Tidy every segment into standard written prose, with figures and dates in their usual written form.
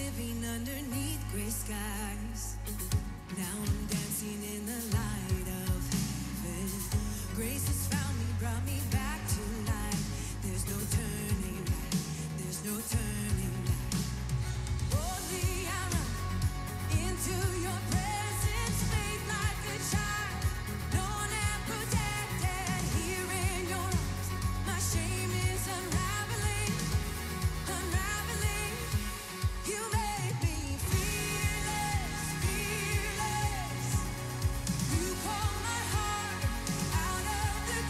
living underneath gray skies. Now I'm dancing in the light of heaven. Grace has found me, brought me back to life. There's no turning back, there's no turning back. Boldly I run into your presence, faith like a child, known and protected here in your arms. My shame is unraveling, unraveling. You make me fearless, fearless. You call my heart out of the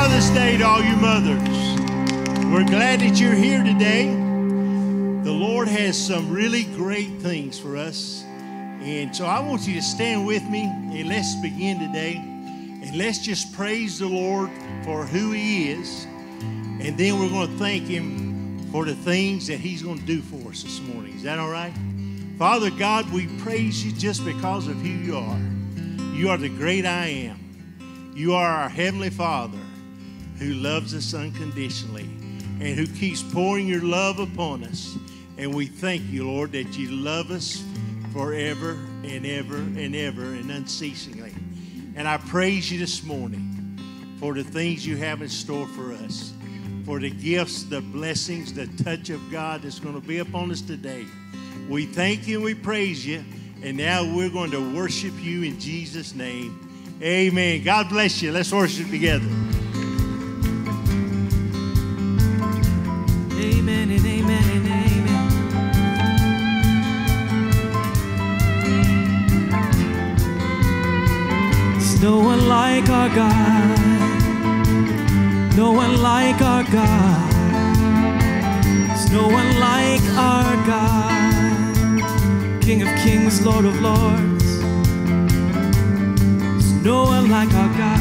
Mother's Day to all you mothers. We're glad that you're here today. The Lord has some really great things for us. And so I want you to stand with me and let's begin today. And let's just praise the Lord for who He is. And then we're going to thank Him for the things that He's going to do for us this morning. Is that all right? Father God, we praise You just because of who You are. You are the great I am. You are our Heavenly Father who loves us unconditionally and who keeps pouring Your love upon us. And we thank You, Lord, that You love us forever and ever and ever and unceasingly. And I praise You this morning for the things You have in store for us, for the gifts, the blessings, the touch of God that's going to be upon us today. We thank You and we praise You. And now we're going to worship You in Jesus' name. Amen. God bless you. Let's worship together. Amen and amen and amen. There's no one like our God. No one like our God. There's no one like our God. King of kings, Lord of lords. There's no one like our God.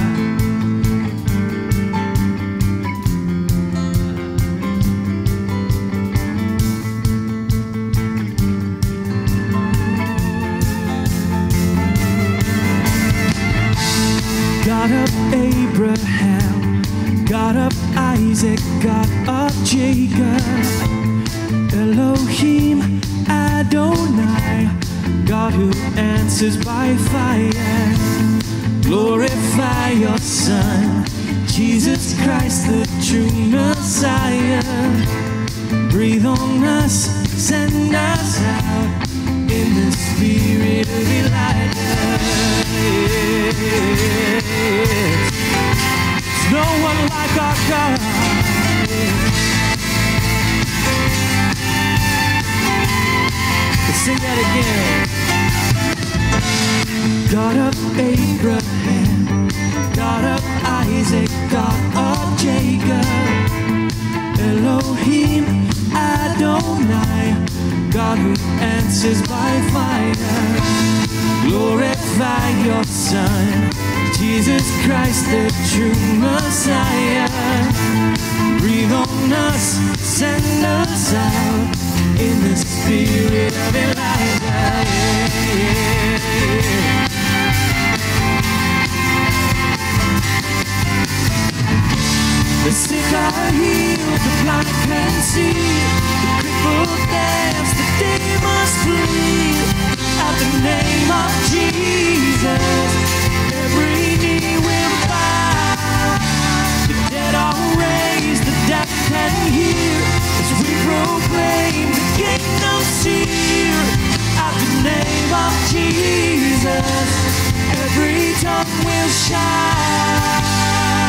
God of Abraham, God of Isaac, God of Jacob, Elohim, Adonai, God who answers by fire. Glorify Your Son, Jesus Christ, the true Messiah. Breathe on us, send us out in the spirit of Elijah. There's no one like our God. Let's sing that again. God of Abraham, God of Isaac, God of Jacob, Elohim, Adonai, God who answers by fire. Glorify Your Son, Jesus Christ, the true Messiah. Breathe on us, send us out in the spirit of Elijah. The sick are healed, the blind can see, the crippled dance, the demons flee. At the name of Jesus, every knee will bow. The dead are raised, the deaf can hear, as we proclaim the kingdom's here. At the name of Jesus, every tongue will shout.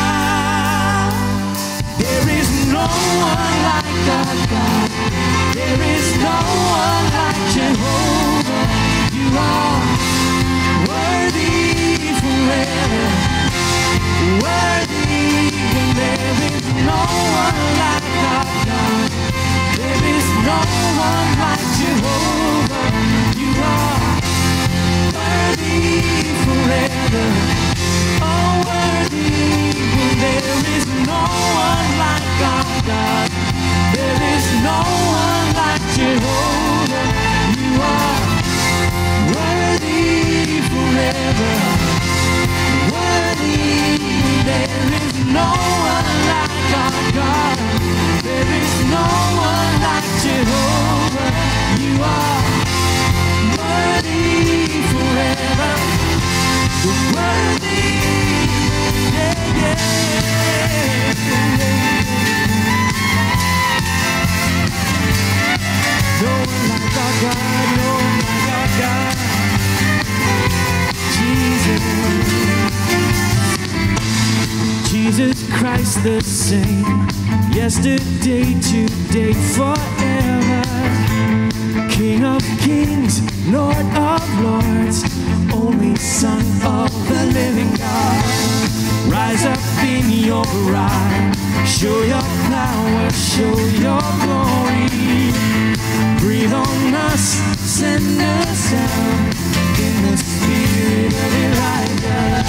There is no one like our God. There is no one like Jehovah. You are worthy forever. Worthy, and there is no one like our God. There is no one like Jehovah. You are worthy forever. Oh, worthy, and there is no one like our God. There is no one like Jehovah. You are worthy forever. Worthy, there is no one like our God. There is no one like Jehovah. You are worthy forever. Worthy, yeah, yeah. No one like our God, no one like our God. Jesus Christ the same, yesterday, today, forever. King of kings, Lord of lords, only Son of the living God. Rise up in your pride, show your power, show your glory. Breathe on us, send us out in the spirit of Elijah.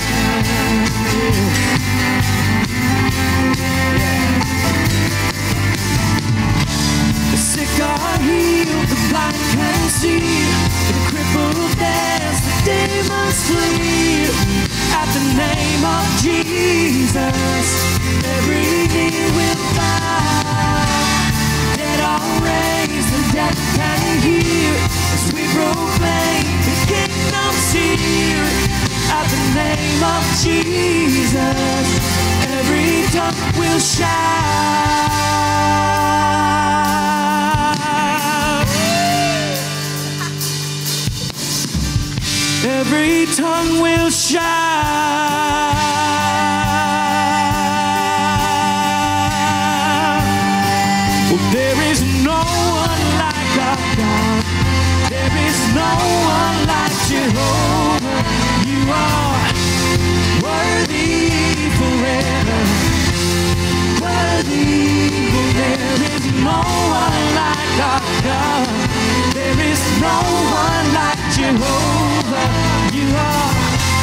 The sick are healed, the blind can see, the crippled dance, the demons flee. At the name of Jesus, every knee will bow. Dead are raised, the deaf can hear, as we proclaim the kingdom's here. At the name of Jesus, every tongue will shout. Every tongue will shout. Well, there is no one like our God. There is no one like Jehovah. You are worthy forever. Worthy. There is no one like our God. There is no one like Jehovah. You are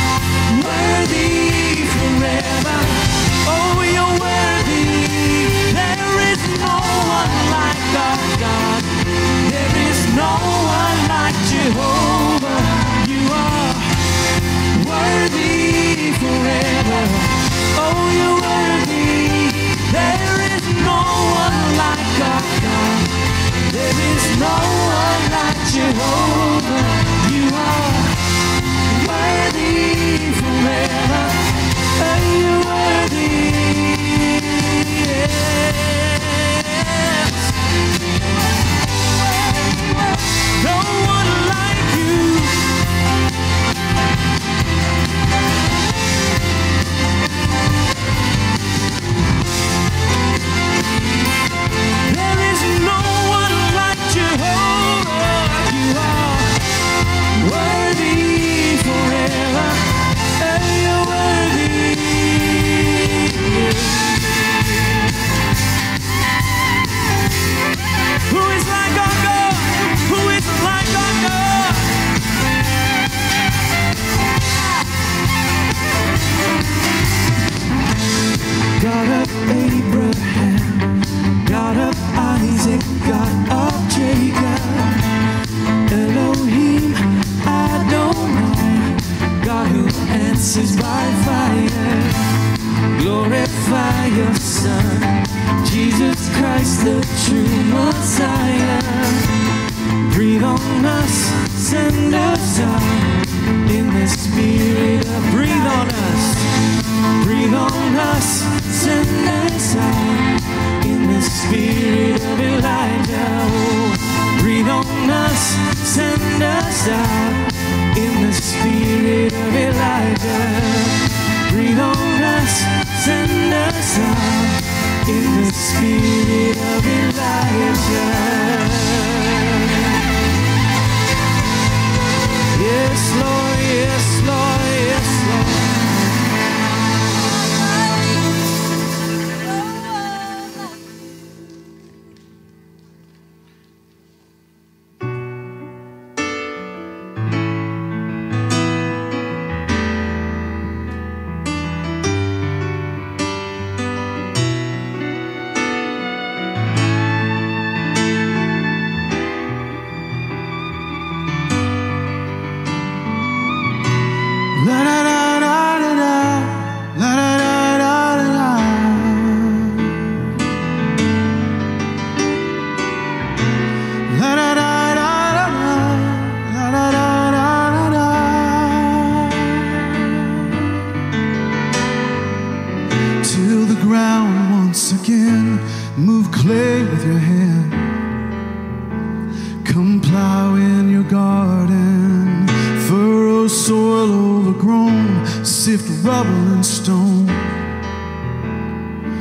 worthy forever. Oh, you're worthy. There is no one like our God. There is no one like Jehovah. You are worthy forever. Oh, you're worthy. There is no one like our God. There is no one like Jehovah. You are worthy forever. And you're worthy. Yes. No one like you. There is no one like Jehovah. You are worthy forever. And you're worthy. Who is like our God? Who is like our God? God of Abraham, God of Isaac, God of Jacob, Elohim, Adonai, God who answers by fire. Glorify your Son, Jesus Christ, the true Messiah. Breathe on us, send us out in the spirit of. Breathe on us, breathe on us, send us out in the spirit of Elijah. Oh, breathe on us, send us out in the spirit of Elijah. Breathe on us, send us out in the spirit of Elijah. Yes, Lord, yes, Lord, yes, Lord.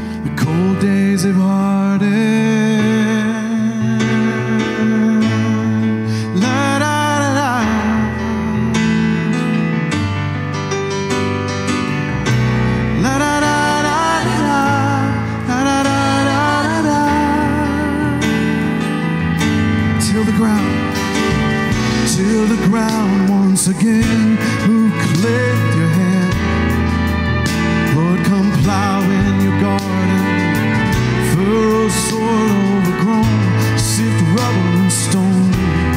cold days have hardened. again who cleared your hand. Lord, come plow in your garden, furrow soil overgrown, sift rubble and stone.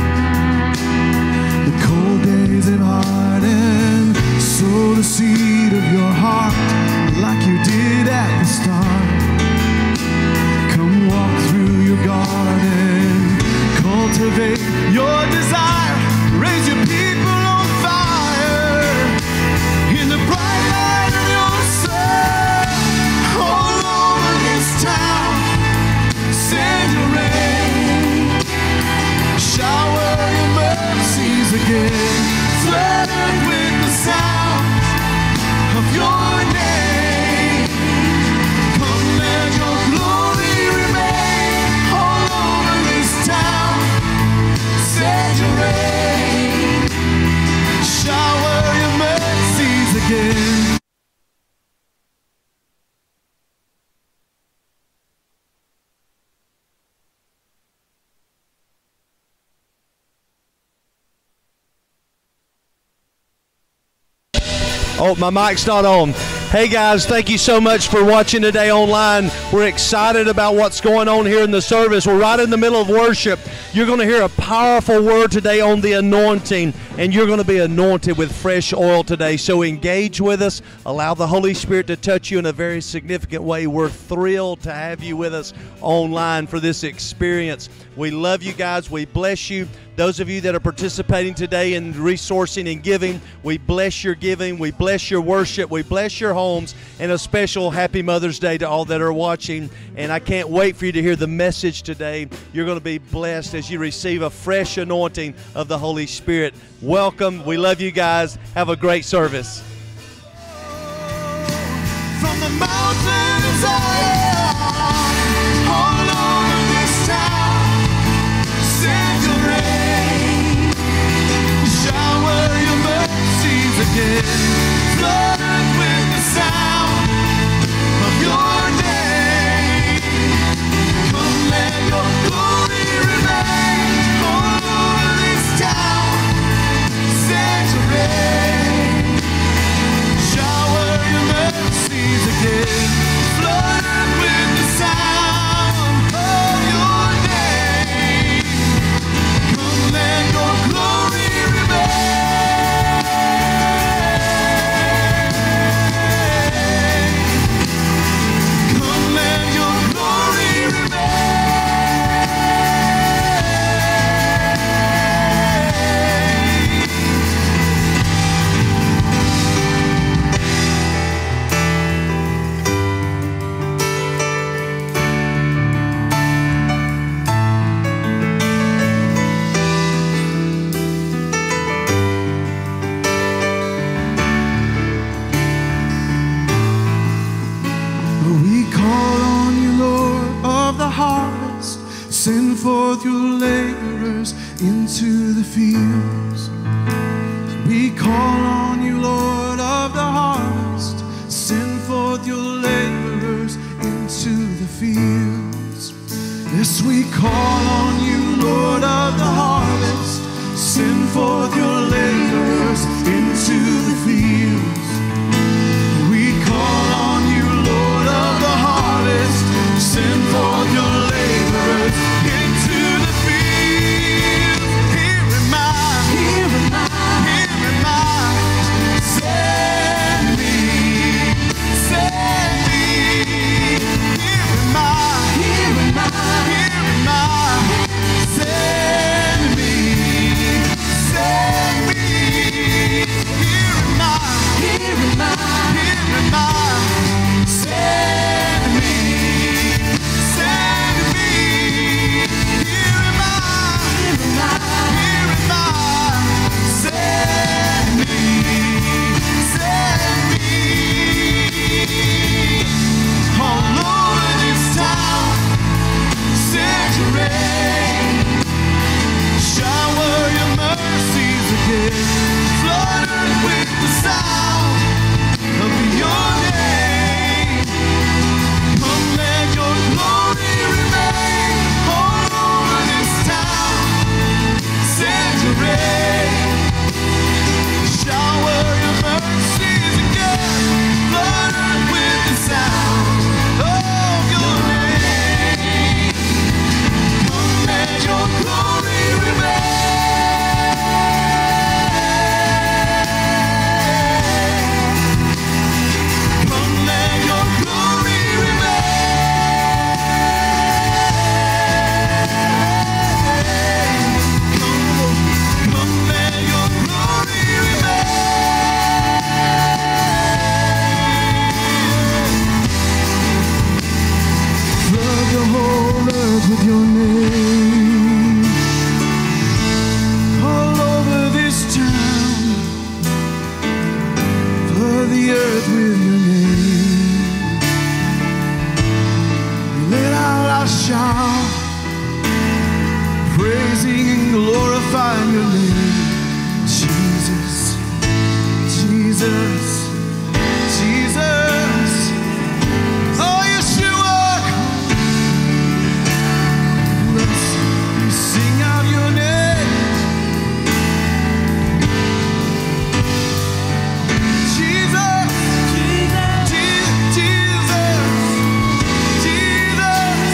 The cold days have hardened, sow the seed of your heart like you did at the start. Come walk through your garden, cultivate your desire, raise your people on fire in the bright light of your sun. All over this town, send your rain, shower your mercies again, flooded with the sound of your name. Come, let your glory remain all over this town. Send your rain, shower your mercies again. Oh, my mic's not on. Hey guys, thank you so much for watching today online. We're excited about what's going on here in the service. We're right in the middle of worship. You're going to hear a powerful word today on the anointing, and you're going to be anointed with fresh oil today. So engage with us. Allow the Holy Spirit to touch you in a very significant way. We're thrilled to have you with us online for this experience. We love you guys. We bless you. Those of you that are participating today in resourcing and giving, we bless your giving. We bless your worship. We bless your homes. And a special Happy Mother's Day to all that are watching. And I can't wait for you to hear the message today. You're going to be blessed as you receive a fresh anointing of the Holy Spirit. Welcome. We love you guys. Have a great service. From the mountains of Zion, all over this town, send your rain, shower your mercies again, flooded with the sound of your name. Come, let your glory remain all over this town. Send your rain, shower your mercies again, flooded with the sound of your name. Come, let your glory remain. Come, let your glory We call on you, Lord of the harvest. Send forth your laborers into the fields. We call on you, Lord of the harvest. Send forth your laborers into the fields. Yes, we call on you, Lord of the harvest. Send forth your laborers into the fields. We call on you, Lord of the harvest. Send forth your laborers into the fields. Here am I, here am I, here am I. Send me, send me. Here am I, here am I, here am I. Send me, send me. shout, praising and glorifying your name, Jesus, Jesus, Jesus. Oh, Yeshua, let's sing out your name. Jesus, Jesus, Jesus, Jesus,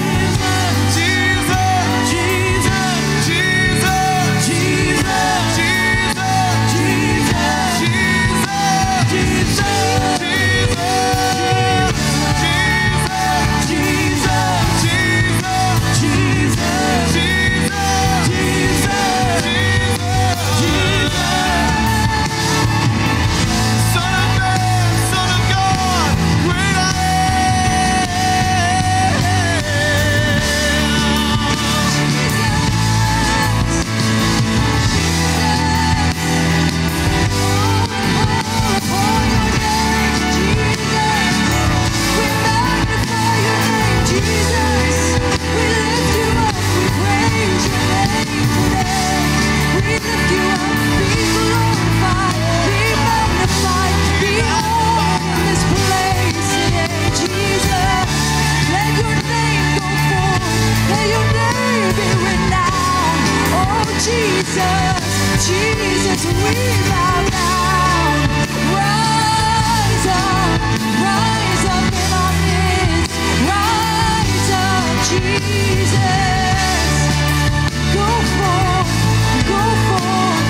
Jesus, we bow down. Rise up in our midst. Rise up, Jesus. Go forth, go forth.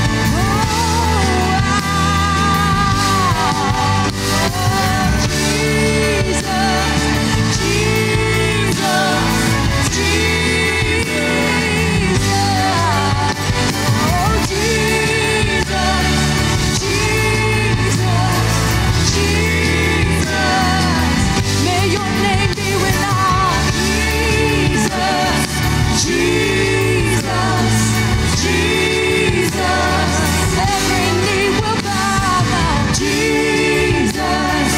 Jesus, Jesus, Jesus. Oh, Jesus, Jesus, Jesus. May your name be renowned. Jesus, Jesus, Jesus. Every knee will bow down. Jesus,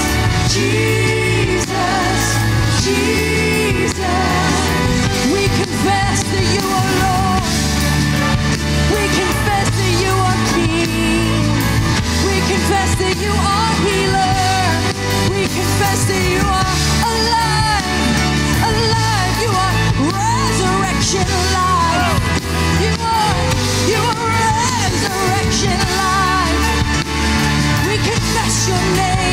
Jesus, Jesus. We confess that you are Lord. We confess that you are King. We confess that you are healer. We confess that you are alive, alive. You are resurrection life. You are resurrection life. We confess your name.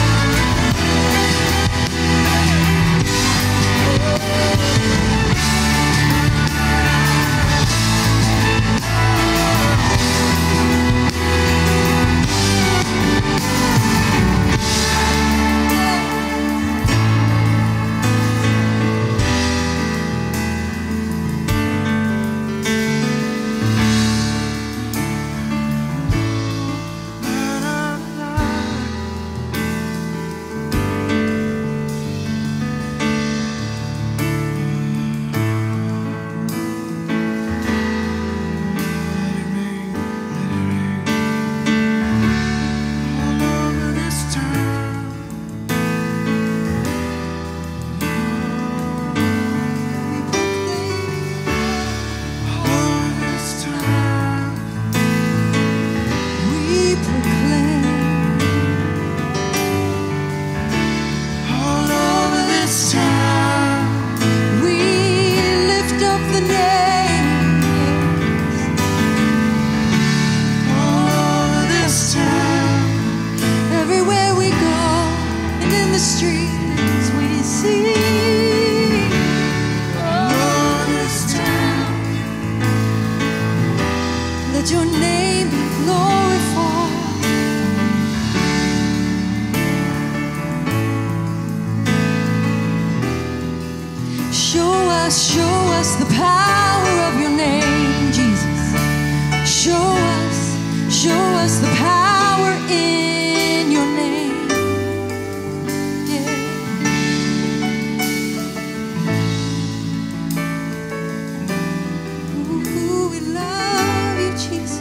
Show us the power of your name, Jesus. Show us the power in your name. Yeah. Ooh, we love you, Jesus.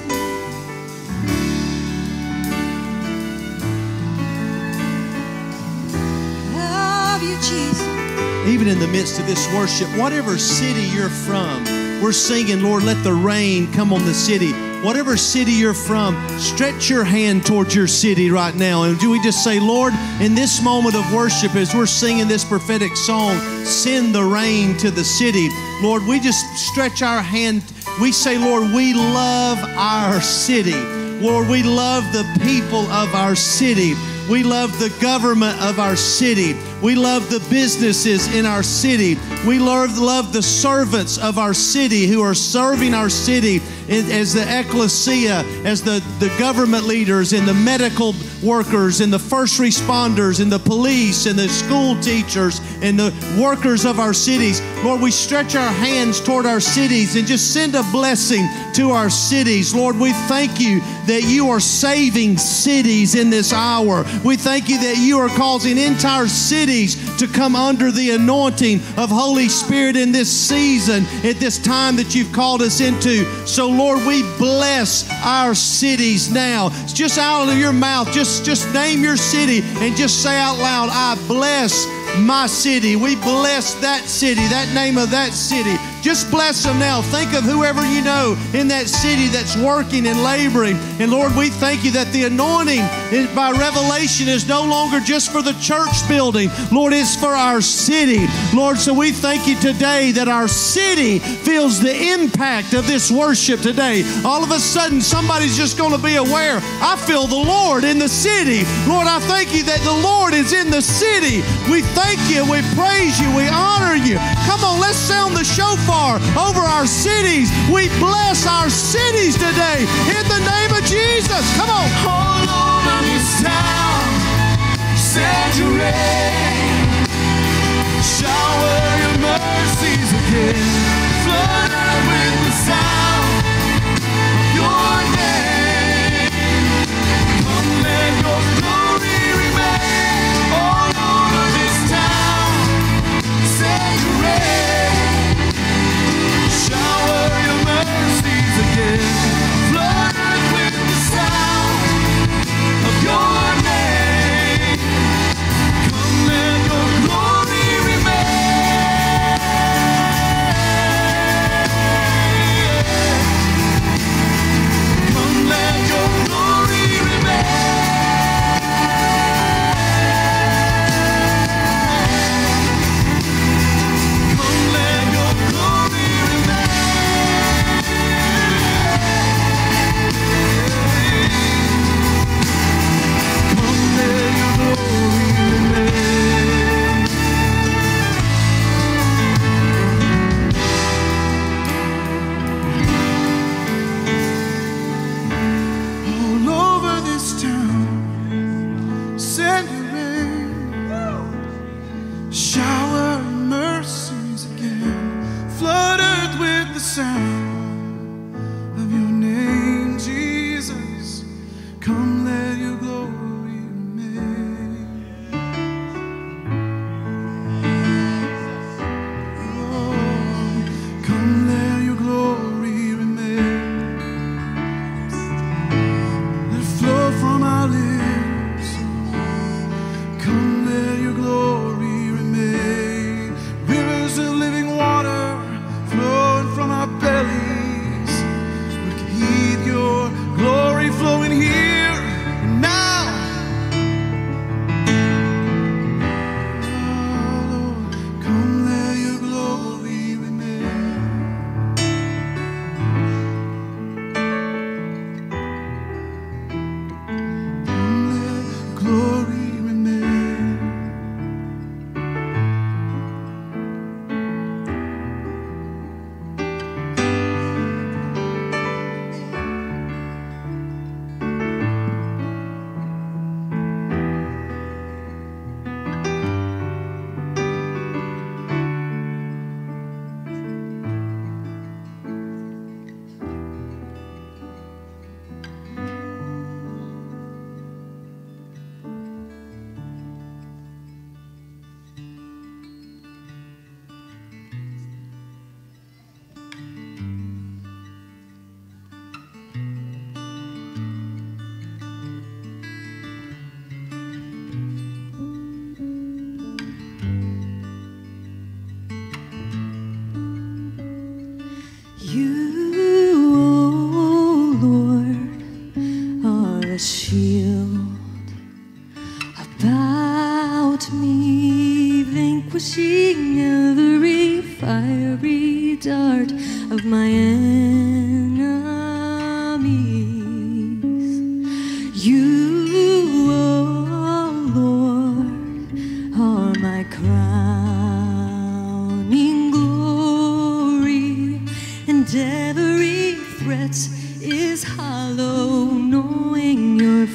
Love you, Jesus. even in the midst of this worship, whatever city you're from, we're singing, Lord, let the rain come on the city. Whatever city you're from, stretch your hand towards your city right now. And do we just say, Lord, in this moment of worship, as we're singing this prophetic song, send the rain to the city. Lord, we just stretch our hand. We say, Lord, we love our city. Lord, we love the people of our city. We love the government of our city. We love the businesses in our city. We love the servants of our city who are serving our city as the ecclesia, as the government leaders and the medical workers and the first responders and the police and the school teachers and the workers of our cities. Lord, we stretch our hands toward our cities and just send a blessing to our cities. Lord, we thank you that you are saving cities in this hour. We thank you that you are causing entire cities to come under the anointing of Holy Spirit in this season, at this time that you've called us into. So, Lord, we bless our cities now. It's just out of your mouth. Just name your city and just say out loud, I bless my city. We bless that city, that name of that city. Just bless them now. Think of whoever you know in that city that's working and laboring. And Lord, we thank you that the anointing by revelation is no longer just for the church building. Lord, it's for our city. Lord, so we thank you today that our city feels the impact of this worship today. All of a sudden, somebody's just going to be aware, I feel the Lord in the city. Lord, I thank you that the Lord is in the city. We thank you, we praise you, we honor you. Come on, let's sound the shofar over our cities. We bless our cities today in the name of Jesus. Come on. All over this town, send your rain, shower your mercies again, flood us with the sound of your name. Come, let your glory remain all over this town. Send your rain, shower your mercies again, flood us with the sound of your name. Come, let your glory remain. Come, let your glory remain. Come, let your glory remain. Come, let your glory remain. All over this town, send your rain, shower mercies again, flood earth with the sound of your name, Jesus. Come, let your glory remain. Oh, come, let your glory remain. Let it flow from our lips. Come, let your glory remain. Rivers of living water flowing from our bellies. pushing every fiery dart of my enemies. You, oh Lord, are my crowning glory, and every threat is hollow, knowing you're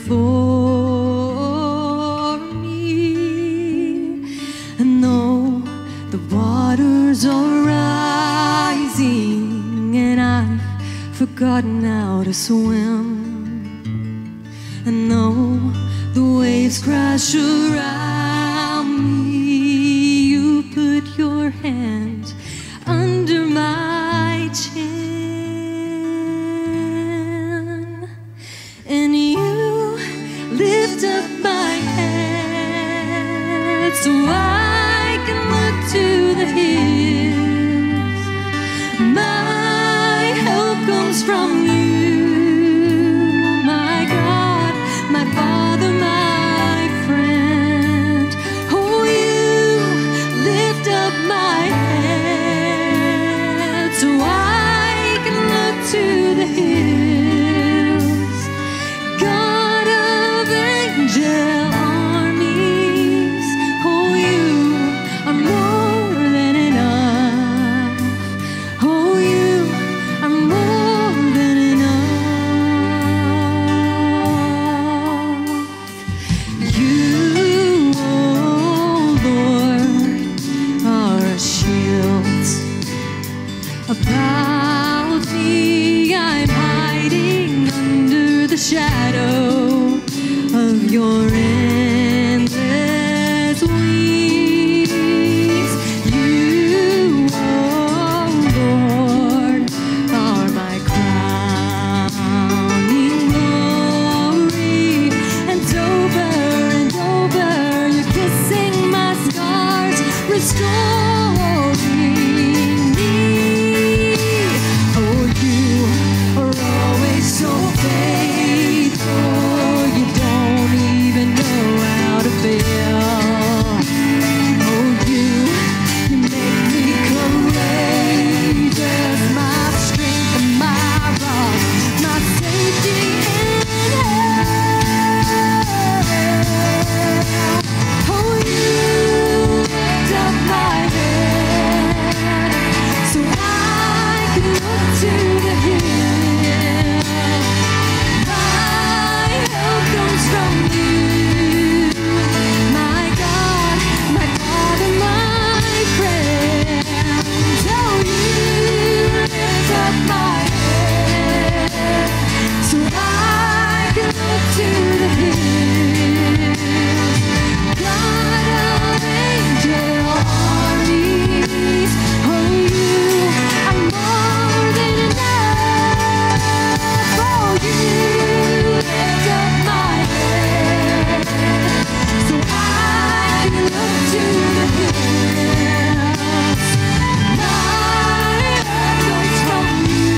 for me. And though the waters are rising and I've forgotten how to swim, and though the waves crash around me, you put your hand under my chin, and you lift up my head so I can look to the hills. My help comes from you, my God, my Father, my friend. Oh, you lift up my head so I can look to the hills. God of angel armies, oh, you are more than enough. Oh, you are more than enough. You, oh Lord, are a shield about me. I'm hiding under the shadow of your endless wings. You, oh Lord, are my crowning glory, and over you're kissing my scars, restoring me. Oh, you are always so faithful, you don't even know how to fail. Oh, you make me courageous, my strength and my rock, my safety in hell. Oh, you lift up my head so I can look to the hills. My help comes from you, my God, my Father, my friend. Oh, you lift up my head so I can look to the hills. God of angel armies, oh, you are more than enough. Oh, you lift up my head so I can look to the hills. My help comes from you,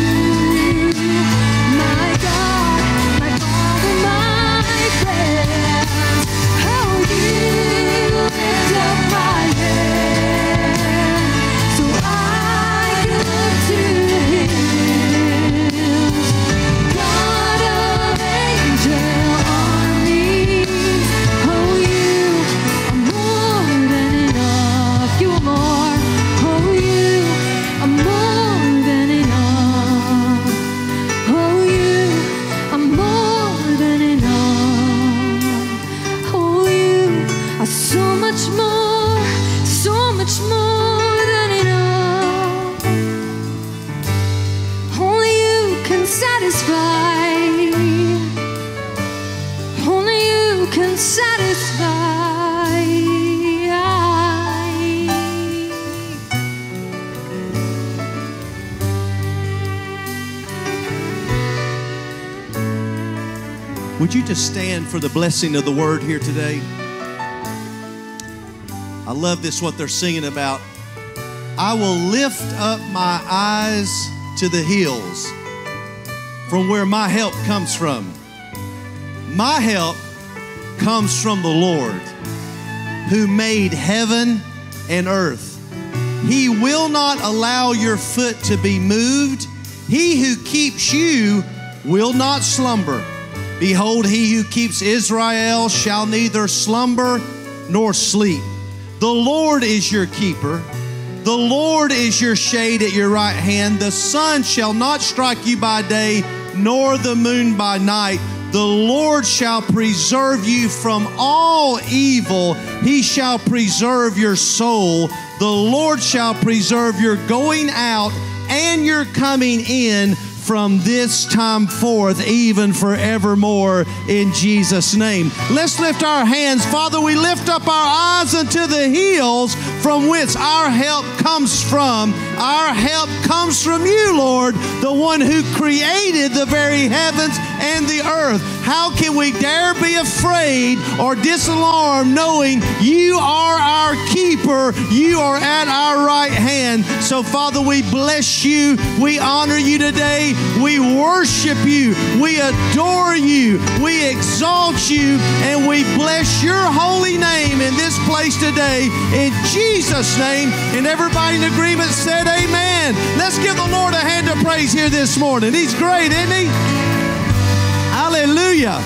my God, my Father, my friend. Oh, you lift up my head so I can look to the hills. God of angel armies, oh, you are more than enough. You are more, oh, you are more than enough. Oh, you are more than enough. Oh, you are so much more than enough. Only you can satisfy. Only you can satisfy. Would you just stand for the blessing of the word here today? I love this, what they're singing about. I will lift up my eyes to the hills from where my help comes from. My help comes from the Lord who made heaven and earth. He will not allow your foot to be moved. He who keeps you will not slumber. Behold, he who keeps Israel shall neither slumber nor sleep. The Lord is your keeper. The Lord is your shade at your right hand. The sun shall not strike you by day, nor the moon by night. The Lord shall preserve you from all evil. He shall preserve your soul. The Lord shall preserve your going out and your coming in from this time forth, even forevermore, in Jesus' name. Let's lift our hands. Father, we lift up our eyes unto the hills from which our help comes from. Our help comes from you, Lord, the one who created the very heavens and the earth. How can we dare be afraid or disalarmed knowing you are our keeper? You are at our right hand. So, Father, we bless you. We honor you today. We worship you. We adore you. We exalt you. And we bless your holy name in this place today. In Jesus' name. And everybody in agreement said amen. Let's give the Lord a hand of praise here this morning. He's great, isn't he? Hallelujah.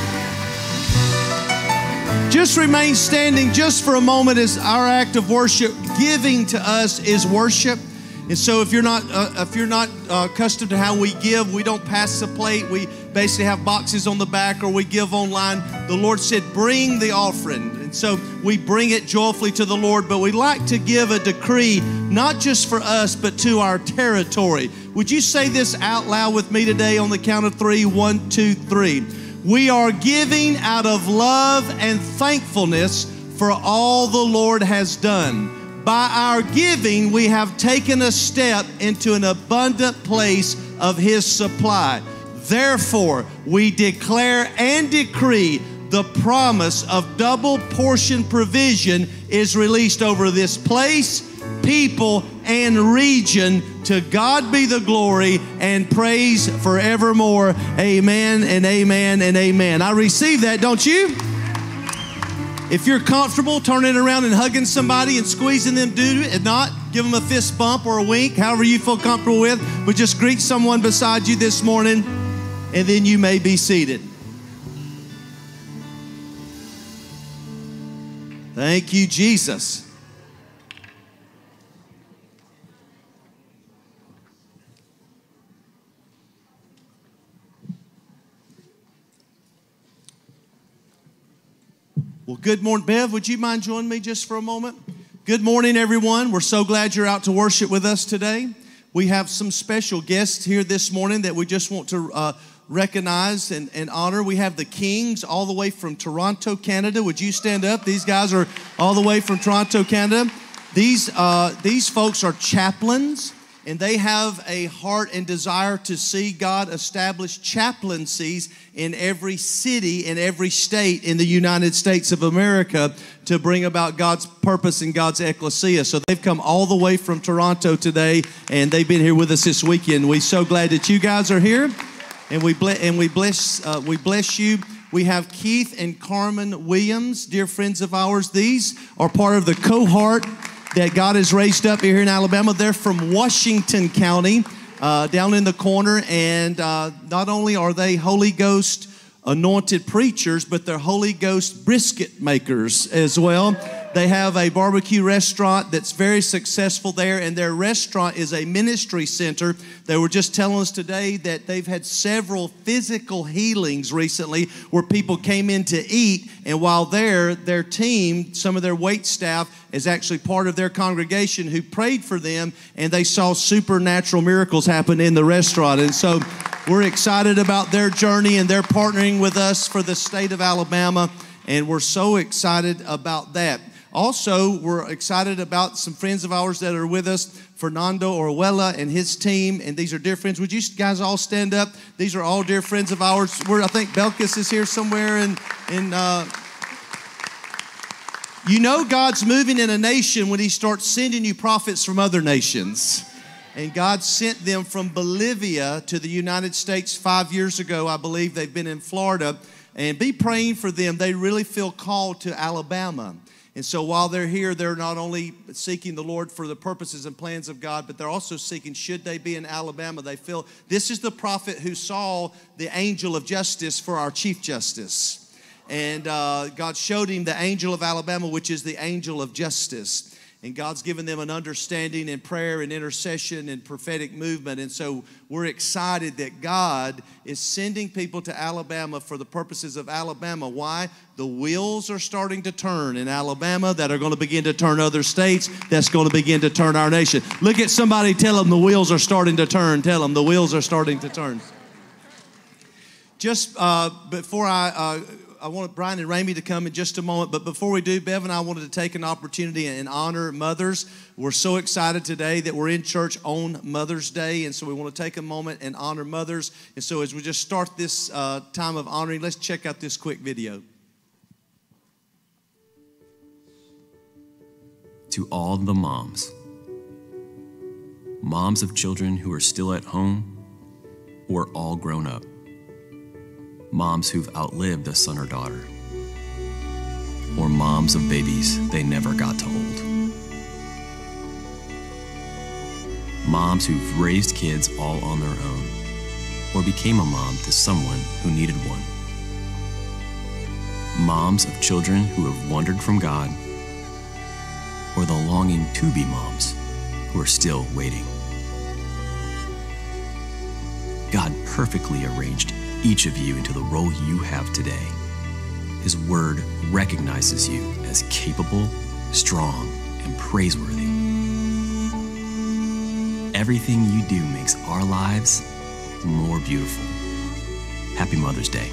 Just remain standing just for a moment as our act of worship. Giving to us is worship. And so if you're not accustomed to how we give, we don't pass the plate. We basically have boxes on the back, or we give online. The Lord said, bring the offering. And so we bring it joyfully to the Lord, but we like to give a decree, not just for us, but to our territory. Would you say this out loud with me today on the count of 3? 1, 2, 3. We are giving out of love and thankfulness for all the Lord has done. By our giving, we have taken a step into an abundant place of His supply. Therefore, we declare and decree the promise of double portion provision is released over this place, people, and region. To God be the glory and praise forevermore. Amen and amen and amen. I receive that, don't you? If you're comfortable turning around and hugging somebody and squeezing them, do it. If not, give them a fist bump or a wink, however you feel comfortable with. But just greet someone beside you this morning, and then you may be seated. Thank you, Jesus. Well, good morning. Bev, would you mind joining me just for a moment? Good morning, everyone. We're so glad you're out to worship with us today. We have some special guests here this morning that we just want to recognize and honor. We have the Kings all the way from Toronto, Canada. Would you stand up? These guys are all the way from Toronto, Canada. These folks are chaplains, and they have a heart and desire to see God establish chaplaincies in every city, in every state in the United States of America to bring about God's purpose and God's ecclesia. So they've come all the way from Toronto today, and they've been here with us this weekend. We're so glad that you guys are here, and we bless you. We have Keith and Carmen Williams, dear friends of ours. These are part of the cohort that God has raised up here in Alabama. They're from Washington County, down in the corner, and not only are they Holy Ghost anointed preachers, but they're Holy Ghost brisket makers as well. They have a barbecue restaurant that's very successful there, and their restaurant is a ministry center. They were just telling us today that they've had several physical healings recently where people came in to eat, and while there, their team, some of their wait staff, is actually part of their congregation who prayed for them, and they saw supernatural miracles happen in the restaurant. And so we're excited about their journey, and they're partnering with us for the state of Alabama, and we're so excited about that. Also, we're excited about some friends of ours that are with us, Fernando Orwella and his team, and these are dear friends. Would you guys all stand up? These are all dear friends of ours. I think Belkis is here somewhere, you know God's moving in a nation when He starts sending you prophets from other nations. And God sent them from Bolivia to the United States 5 years ago. I believe they've been in Florida. And be praying for them. They really feel called to Alabama. And so while they're here, they're not only seeking the Lord for the purposes and plans of God, but they're also seeking, should they be in Alabama, they feel this is the prophet who saw the angel of justice for our Chief Justice. And God showed him the angel of Alabama, which is the angel of justice. And God's given them an understanding in prayer and intercession and prophetic movement. And so we're excited that God is sending people to Alabama for the purposes of Alabama. Why? The wheels are starting to turn in Alabama that are going to begin to turn other states. That's going to begin to turn our nation. Look at somebody, tell them the wheels are starting to turn. Tell them the wheels are starting to turn. Just before I want Brian and Ramey to come in just a moment, but before we do, Bev and I wanted to take an opportunity and honor mothers. We're so excited today that we're in church on Mother's Day, and so we want to take a moment and honor mothers. And so as we just start this time of honoring, let's check out this quick video. To all the moms of children who are still at home or all grown up. Moms who've outlived a son or daughter, or moms of babies they never got to hold. Moms who've raised kids all on their own, or became a mom to someone who needed one. Moms of children who have wandered from God, or the longing to be moms who are still waiting. God perfectly arranged each of you into the role you have today. His word recognizes you as capable, strong, and praiseworthy. Everything you do makes our lives more beautiful. Happy Mother's Day.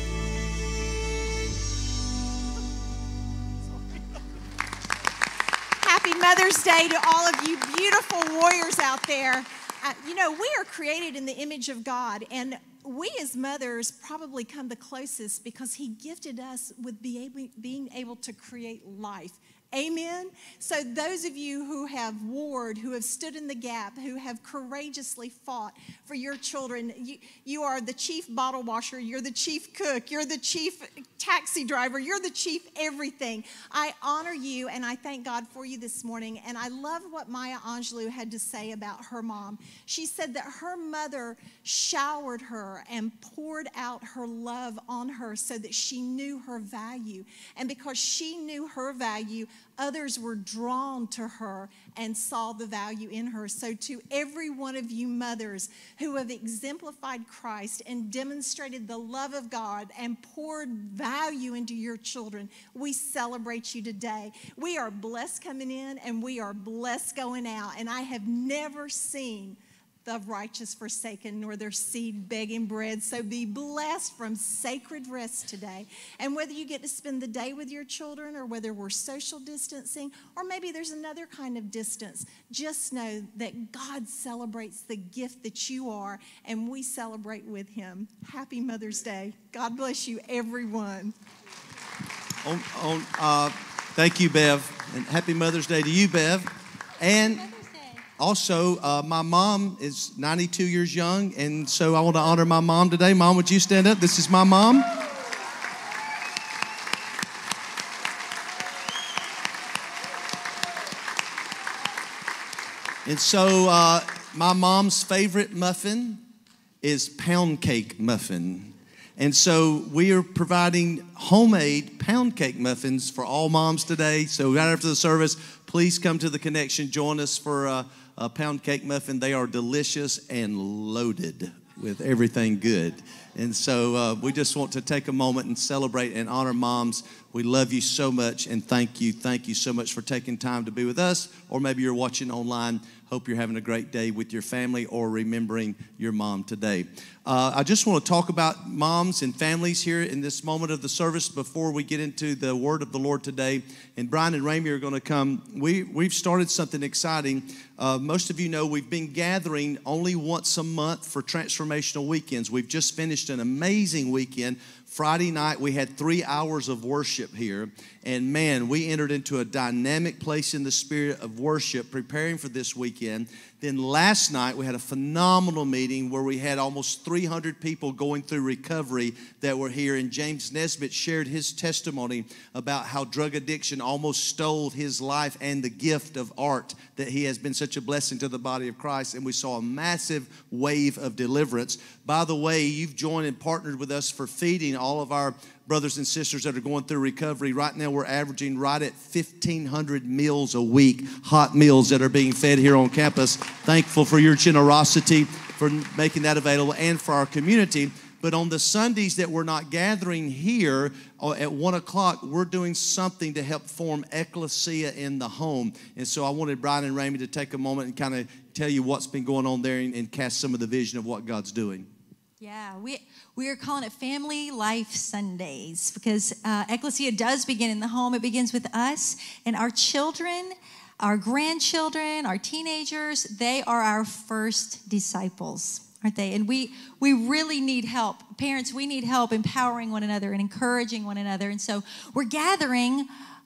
Happy Mother's Day to all of you beautiful warriors out there. We are created in the image of God, and we as mothers probably come the closest because he gifted us with being able to create life. Amen? So those of you who have warred, who have stood in the gap, who have courageously fought for your children, you are the chief bottle washer, you're the chief cook, you're the chief taxi driver, you're the chief everything. I honor you and I thank God for you this morning. And I love what Maya Angelou had to say about her mom. She said that her mother showered her and poured out her love on her so that she knew her value. And because she knew her value, others were drawn to her and saw the value in her. So to every one of you mothers who have exemplified Christ and demonstrated the love of God and poured value into your children, we celebrate you today. We are blessed coming in and we are blessed going out. And I have never seen the righteous forsaken, nor their seed begging bread. So be blessed from sacred rest today. And whether you get to spend the day with your children or whether we're social distancing or maybe there's another kind of distance, just know that God celebrates the gift that you are and we celebrate with him. Happy Mother's Day. God bless you, everyone. Thank you, Bev. And happy Mother's Day to you, Bev. And also, my mom is 92 years young, and so I want to honor my mom today. Mom, would you stand up? This is my mom. And so my mom's favorite muffin is pound cake muffin. And so we are providing homemade pound cake muffins for all moms today. So right after the service, please come to the Connection. Join us for a pound cake muffin. They are delicious and loaded with everything good. And so we just want to take a moment and celebrate and honor moms. We love you so much and thank you so much for taking time to be with us. Or maybe you're watching online. Hope you're having a great day with your family or remembering your mom today. I just want to talk about moms and families here in this moment of the service before we get into the word of the Lord today. And Brian and Ramey are going to come. We've started something exciting. Most of you know we've been gathering only once a month for transformational weekends. We've just finished an amazing weekend Friday night, we had 3 hours of worship here. And man, we entered into a dynamic place in the spirit of worship, preparing for this weekend. Then last night, we had a phenomenal meeting where we had almost 300 people going through recovery that were here. And James Nesbitt shared his testimony about how drug addiction almost stole his life and the gift of art, that he has been such a blessing to the body of Christ. And we saw a massive wave of deliverance. By the way, you've joined and partnered with us for feeding all of our brothers and sisters that are going through recovery. Right now, we're averaging right at 1,500 meals a week, hot meals that are being fed here on campus. Thankful for your generosity for making that available and for our community. But on the Sundays that we're not gathering here at 1 o'clock, we're doing something to help form ecclesia in the home. And so I wanted Brian and Ramey to take a moment and kind of tell you what's been going on there and cast some of the vision of what God's doing. Yeah, we are calling it Family Life Sundays because ecclesia does begin in the home. It begins with us and our children, our grandchildren, our teenagers. They are our first disciples, aren't they? And we really need help. Parents, we need help empowering one another and encouraging one another. And so we're gathering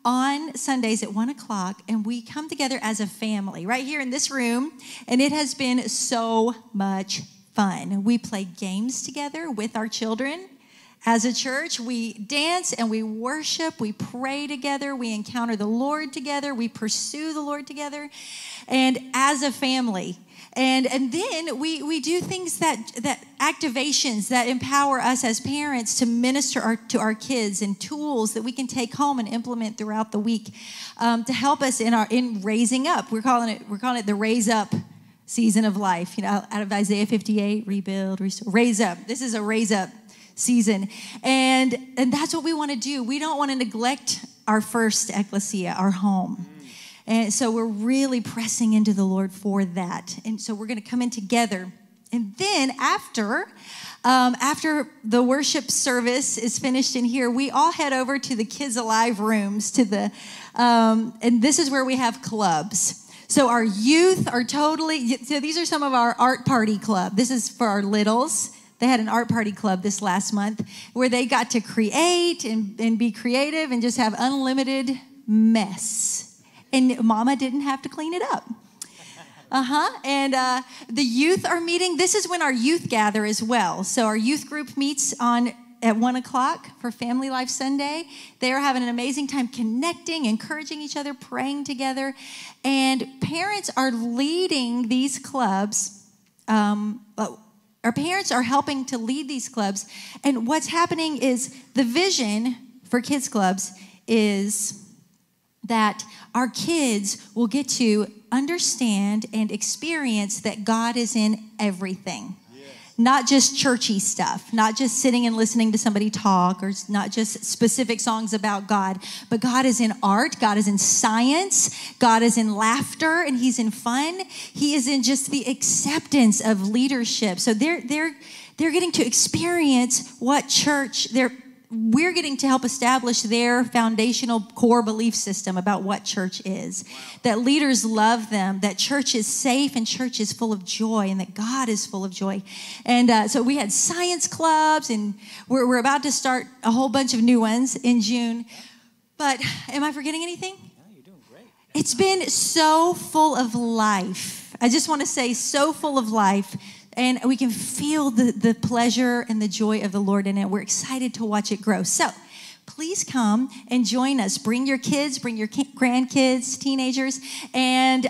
on Sundays at 1 o'clock, and we come together as a family right here in this room, and it has been so much fun. We play games together with our children. As a church, we dance and we worship, we pray together, we encounter the Lord together, we pursue the Lord together, and as a family. And then we do things that activations that empower us as parents to minister to our kids, and tools that we can take home and implement throughout the week to help us in raising up. We're calling it the Raise Up season of life. You know, out of Isaiah 58, rebuild, restore, raise up. This is a raise up season, and that's what we want to do. We don't want to neglect our first ecclesia, our home. And so we're really pressing into the Lord for that. And so we're going to come in together. And then after the worship service is finished in here, we all head over to the Kids Alive rooms and this is where we have clubs. So our youth are so these are some of our art party club. This is for our littles. They had an art party club this last month where they got to create and be creative and just have unlimited mess. And mama didn't have to clean it up. And the youth are meeting. This is when our youth gather as well. So our youth group meets at 1 o'clock for Family Life Sunday. They are having an amazing time connecting, encouraging each other, praying together. And parents are leading these clubs. Our parents are helping to lead these clubs. And what's happening is the vision for kids clubs is that our kids will get to understand and experience that God is in everything. Yes. Not just churchy stuff, not just sitting and listening to somebody talk, or not just specific songs about God, but God is in art, God is in science, God is in laughter, and He's in fun. He is in just the acceptance of leadership. So they're getting to experience what we're getting to help establish their foundational core belief system about what church is. Wow. That leaders love them, that church is safe and church is full of joy, and that God is full of joy. And so we had science clubs, and we're about to start a whole bunch of new ones in June. But am I forgetting anything? No, you're doing great. It's been so full of life. I just want to say so full of life. And we can feel the pleasure and the joy of the Lord in it. We're excited to watch it grow. So please come and join us. Bring your kids, bring your grandkids, teenagers, and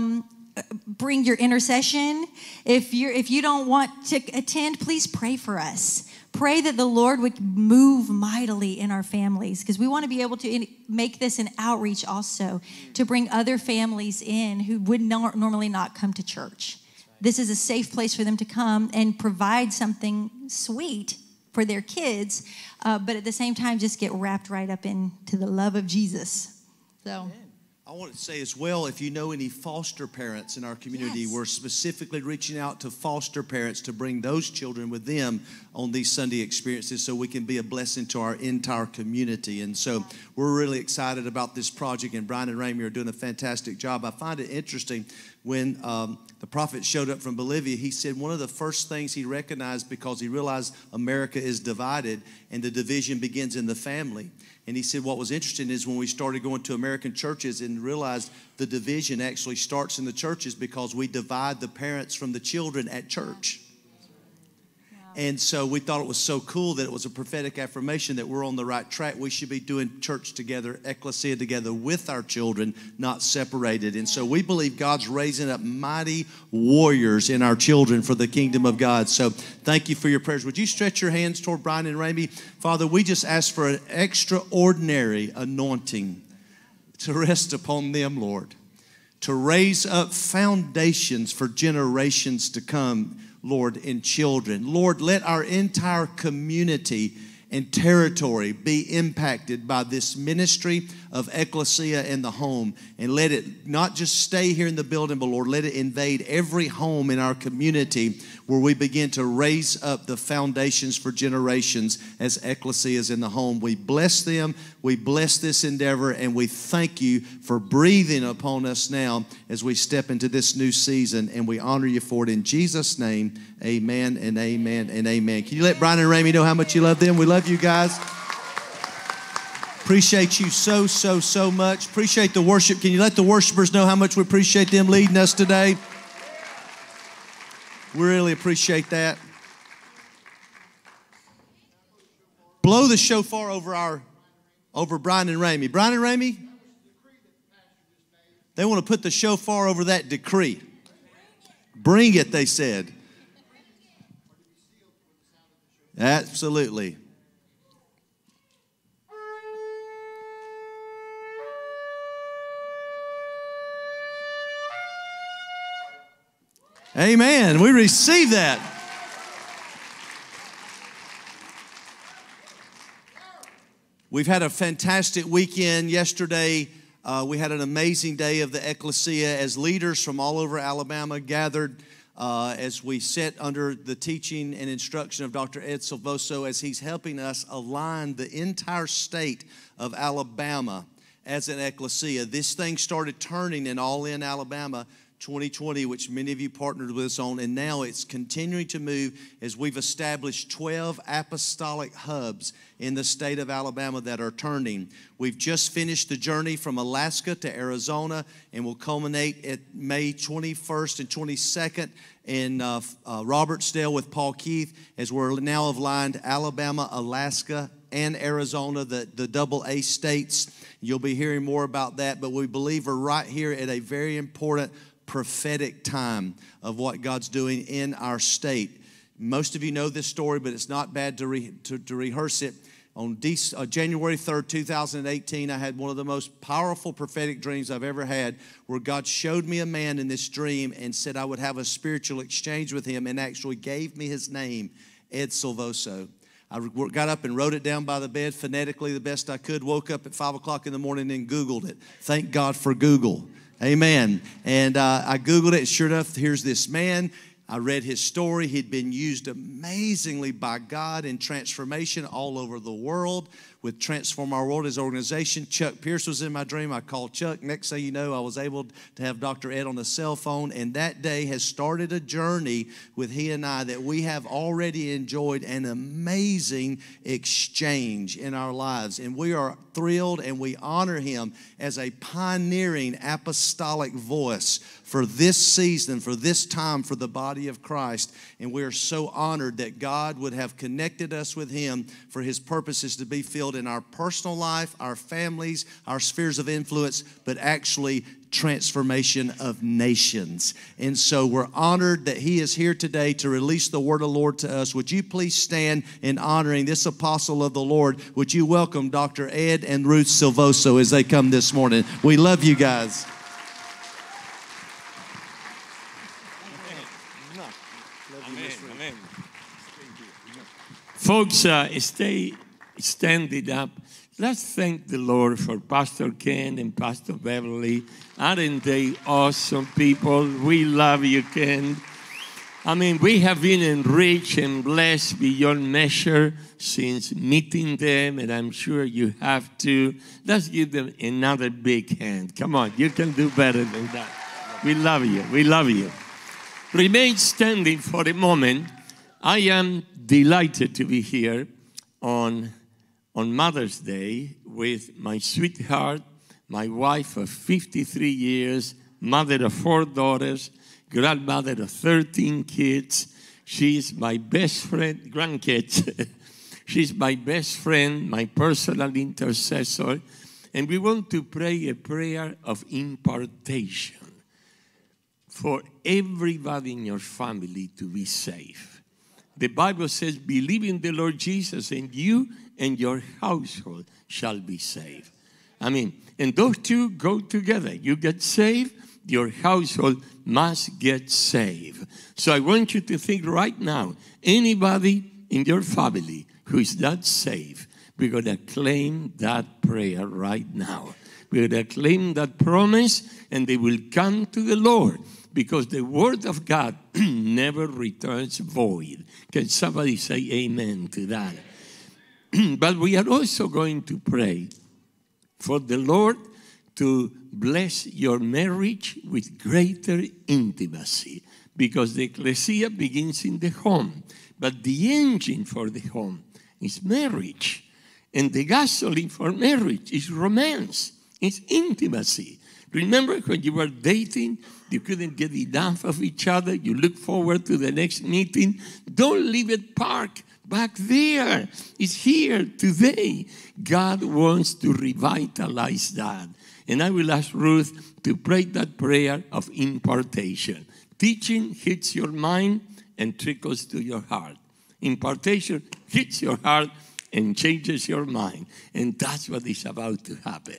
bring your intercession. If you don't want to attend, please pray for us. Pray that the Lord would move mightily in our families, because we want to be able to make this an outreach also to bring other families in who would normally not come to church. This is a safe place for them to come and provide something sweet for their kids, but at the same time, just get wrapped right up into the love of Jesus. So, I want to say as well, if you know any foster parents in our community, Yes. we're specifically reaching out to foster parents to bring those children with them on these Sunday experiences so we can be a blessing to our entire community. And so we're really excited about this project, and Brian and Ramey are doing a fantastic job. I find it interesting when the prophet showed up from Bolivia, he said one of the first things he recognized, because he realized America is divided and the division begins in the family. And he said what was interesting is when we started going to American churches and realized the division actually starts in the churches because we divide the parents from the children at church. And so we thought it was so cool that it was a prophetic affirmation that we're on the right track. We should be doing church together, ecclesia together with our children, not separated. And so we believe God's raising up mighty warriors in our children for the kingdom of God. So thank you for your prayers. Would you stretch your hands toward Brian and Ramey? Father, we just ask for an extraordinary anointing to rest upon them, Lord, to raise up foundations for generations to come, Lord, in children. Lord, let our entire community and territory be impacted by this ministry of ecclesia in the home. And let it not just stay here in the building, but Lord, let it invade every home in our community where we begin to raise up the foundations for generations as ecclesias in the home. We bless them, we bless this endeavor, and we thank you for breathing upon us now as we step into this new season, and we honor you for it in Jesus' name. Amen and amen and amen. Can you let Brian and Ramey know how much you love them? We love you guys. Appreciate you so, so, so much. Appreciate the worship. Can you let the worshipers know how much we appreciate them leading us today? We really appreciate that. Blow the shofar over Brian and Ramey. Brian and Ramey, they want to put the shofar over that decree. Bring it, they said. Absolutely. Amen. We receive that. We've had a fantastic weekend. Yesterday, we had an amazing day of the ecclesia as leaders from all over Alabama gathered as we sat under the teaching and instruction of Dr. Ed Silvoso as he's helping us align the entire state of Alabama as an ecclesia. This thing started turning in All In, Alabama, 2020, which many of you partnered with us on, and now it's continuing to move as we've established 12 apostolic hubs in the state of Alabama that are turning. We've just finished the journey from Alaska to Arizona, and will culminate at May 21st and 22nd in Robertsdale with Paul Keith, as we're now aligned Alabama, Alaska, and Arizona, the double A states. You'll be hearing more about that, but we believe we're right here at a very important prophetic time of what God's doing in our state. Most of you know this story, but it's not bad to rehearse it. On January 3rd, 2018, I had one of the most powerful prophetic dreams I've ever had, where God showed me a man in this dream and said I would have a spiritual exchange with him, and actually gave me his name, Ed Silvoso. I got up and wrote it down by the bed phonetically the best I could, woke up at 5 o'clock in the morning and Googled it. Thank God for Google. Amen. And I Googled it, and sure enough, here's this man. I read his story. He'd been used amazingly by God in transformation all over the world with Transform Our World, his organization. Chuck Pierce was in my dream. I called Chuck. Next thing you know, I was able to have Dr. Ed on the cell phone, and that day has started a journey with he and I that we have already enjoyed an amazing exchange in our lives. And we are thrilled, and we honor him as a pioneering apostolic voice for this season, for this time, for the body of Christ. And we are so honored that God would have connected us with him for his purposes to be filled in our personal life, our families, our spheres of influence, but actually transformation of nations. And so we're honored that he is here today to release the word of the Lord to us. Would you please stand in honoring this apostle of the Lord? Would you welcome Dr. Ed and Ruth Silvoso as they come this morning? We love you guys. Folks, stay standing up. Let's thank the Lord for Pastor Ken and Pastor Beverly. Aren't they awesome people? We love you, Ken. I mean, we have been enriched and blessed beyond measure since meeting them, and I'm sure you have too. Let's give them another big hand. Come on, you can do better than that. We love you. We love you. Remain standing for a moment. I am delighted to be here on Mother's Day with my sweetheart, my wife of 53 years, mother of 4 daughters, grandmother of 13 kids. She's my best friend, grandkids. She's my best friend, my personal intercessor. And we want to pray a prayer of impartation for everybody in your family to be safe. The Bible says, believe in the Lord Jesus, and you and your household shall be saved. I mean, and those two go together. You get saved, your household must get saved. So I want you to think right now, anybody in your family who is not saved, we're going to claim that prayer right now. We're going to claim that promise, and they will come to the Lord, because the word of God never returns void. Can somebody say amen to that? But we are also going to pray for the Lord to bless your marriage with greater intimacy, because the ecclesia begins in the home. But the engine for the home is marriage. And the gasoline for marriage is romance. It's intimacy. Remember when you were dating, you couldn't get enough of each other. You look forward to the next meeting. Don't leave it parked back there. It's here today. God wants to revitalize that. And I will ask Ruth to pray that prayer of impartation. Teaching hits your mind and trickles to your heart. Impartation hits your heart and changes your mind. And that's what is about to happen.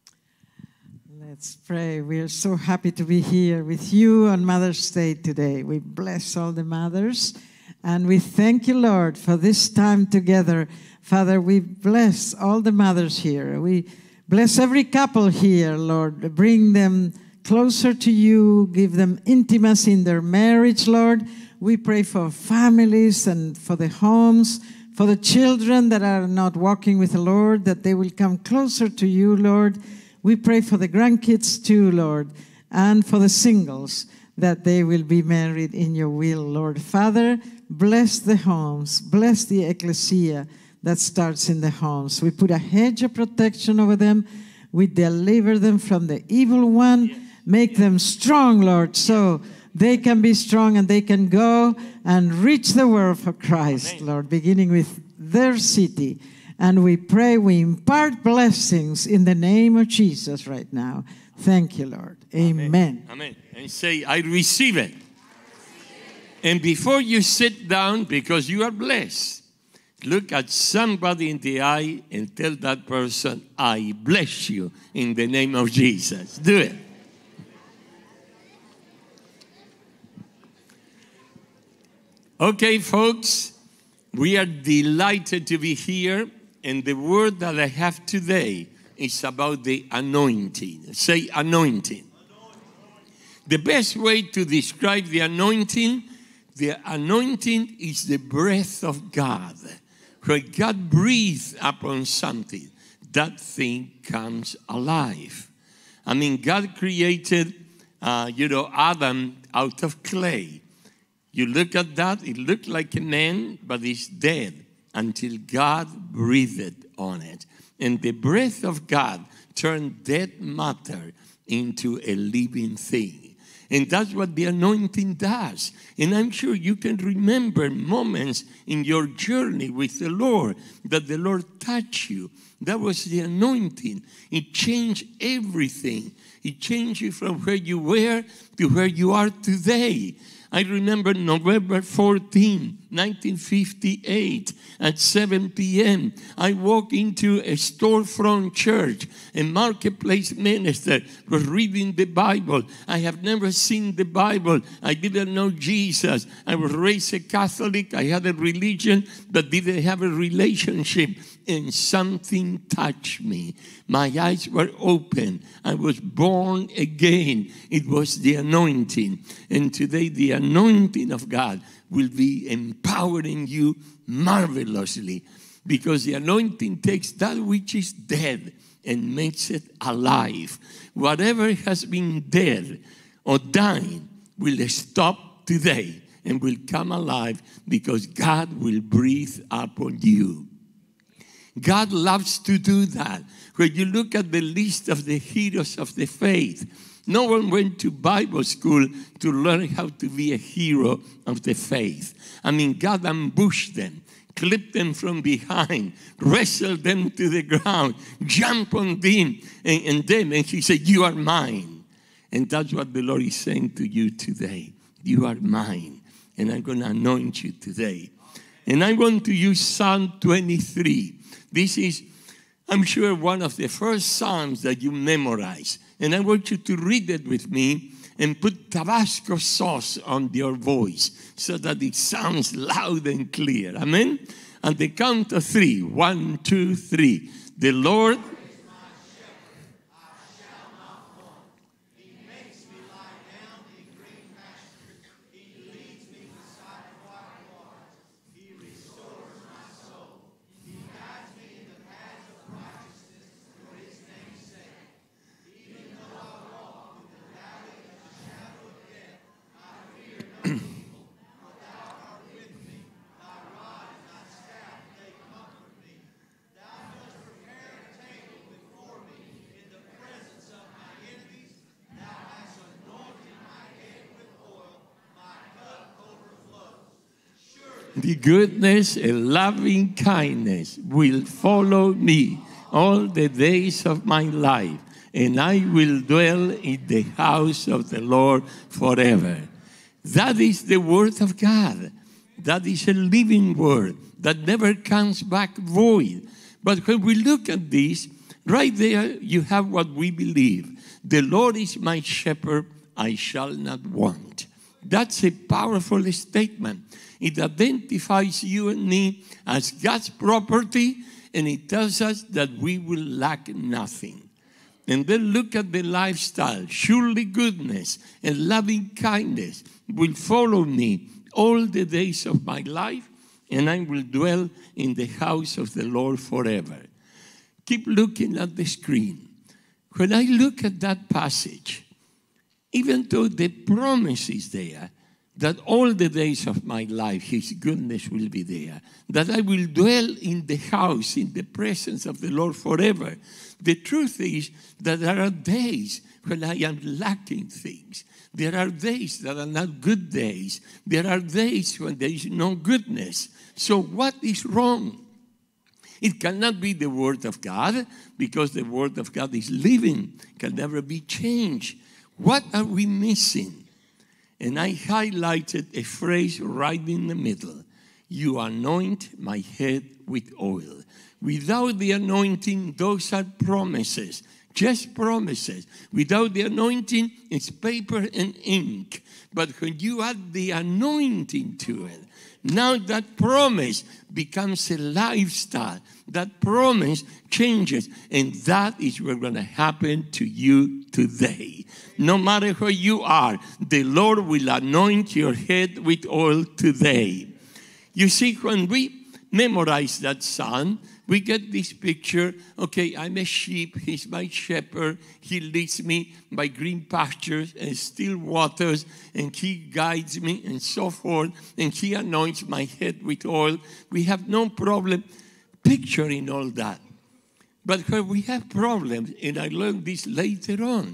Let's pray. We are so happy to be here with you on Mother's Day today. We bless all the mothers, and we thank you, Lord, for this time together. Father, we bless all the mothers here. We bless every couple here, Lord. Bring them closer to you. Give them intimacy in their marriage, Lord. We pray for families and for the homes, for the children that are not walking with the Lord, that they will come closer to you, Lord. We pray for the grandkids too, Lord, and for the singles, that they will be married in your will, Lord. Father, bless the homes, bless the ecclesia that starts in the homes. We put a hedge of protection over them. We deliver them from the evil one. Make them strong, Lord, so they can be strong and they can go and reach the world for Christ, Amen. Lord, beginning with their city. And we pray, we impart blessings in the name of Jesus right now. Thank you, Lord. Amen. Amen. And say, I receive it. And before you sit down, because you are blessed, look at somebody in the eye and tell that person, I bless you in the name of Jesus. Do it. Okay, folks, we are delighted to be here. And the word that I have today is about the anointing. Say anointing. The best way to describe the anointing is the breath of God. When God breathes upon something, that thing comes alive. I mean, God created, Adam out of clay. You look at that, it looked like a man, but it's dead. Until God breathed on it. And the breath of God turned dead matter into a living thing. And that's what the anointing does. And I'm sure you can remember moments in your journey with the Lord that the Lord touched you. That was the anointing. It changed everything. It changed you from where you were to where you are today. I remember November 14, 1958, at 7 p.m., I walked into a storefront church. A marketplace minister was reading the Bible. I have never seen the Bible. I didn't know Jesus. I was raised a Catholic. I had a religion, but didn't have a relationship. and something touched me. My eyes were open. I was born again. It was the anointing. And today the anointing of God will be empowering you marvelously, because the anointing takes that which is dead and makes it alive. Whatever has been dead or dying will stop today and will come alive, because God will breathe upon you. God loves to do that. When you look at the list of the heroes of the faith, no one went to Bible school to learn how to be a hero of the faith. I mean, God ambushed them, clipped them from behind, wrestled them to the ground, jumped on them, and he said, "You are mine." And that's what the Lord is saying to you today. You are mine, and I'm going to anoint you today. And I'm going to use Psalm 23. This is, I'm sure, one of the first Psalms that you memorize. And I want you to read it with me and put Tabasco sauce on your voice so that it sounds loud and clear. Amen? On the count of 3. 1, 2, 3. The Lord the goodness and loving kindness will follow me all the days of my life, and I will dwell in the house of the Lord forever. That is the word of God. That is a living word that never comes back void. But when we look at this, right there you have what we believe. The Lord is my shepherd, I shall not want. That's a powerful statement. It identifies you and me as God's property, and it tells us that we will lack nothing. And then look at the lifestyle. Surely goodness and loving kindness will follow me all the days of my life, and I will dwell in the house of the Lord forever. Keep looking at the screen. When I look at that passage, even though the promise is there, that all the days of my life His goodness will be there, that I will dwell in the house, in the presence of the Lord forever. The truth is that there are days when I am lacking things. There are days that are not good days. There are days when there is no goodness. So what is wrong? It cannot be the Word of God, because the Word of God is living, can never be changed. What are we missing? And I highlighted a phrase right in the middle. You anoint my head with oil. Without the anointing, those are promises, just promises. Without the anointing, it's paper and ink. But when you add the anointing to it, now that promise becomes a lifestyle. That promise changes. And that is what's going to happen to you today. No matter where you are, the Lord will anoint your head with oil today. You see, when we memorize that psalm, we get this picture. Okay, I'm a sheep. He's my shepherd. He leads me by green pastures and still waters, and He guides me and so forth, and He anoints my head with oil. We have no problem picturing all that. But where we have problems, and I learned this later on,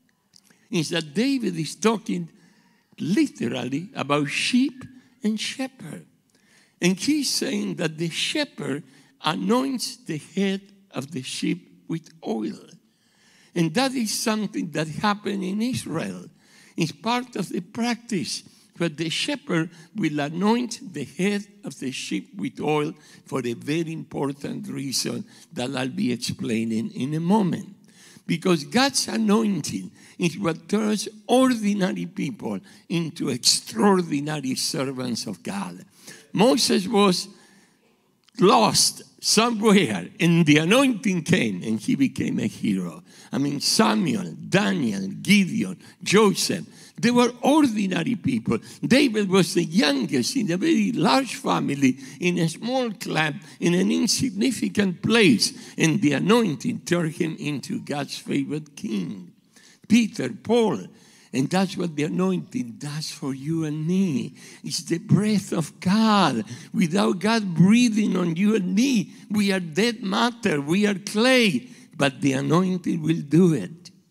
is that David is talking literally about sheep and shepherd. And he's saying that the shepherd anoints the head of the sheep with oil. And that is something that happened in Israel. It's part of the practice where the shepherd will anoint the head of the sheep with oil for a very important reason that I'll be explaining in a moment. Because God's anointing is what turns ordinary people into extraordinary servants of God. Moses was lost somewhere, and the anointing came, and he became a hero. I mean, Samuel, Daniel, Gideon, Joseph, they were ordinary people. David was the youngest in a very large family, in a small clan, in an insignificant place, and the anointing turned him into God's favorite king. Peter, Paul, and that's what the anointing does for you and me. It's the breath of God. Without God breathing on you and me, we are dead matter, we are clay, but the anointing will do it.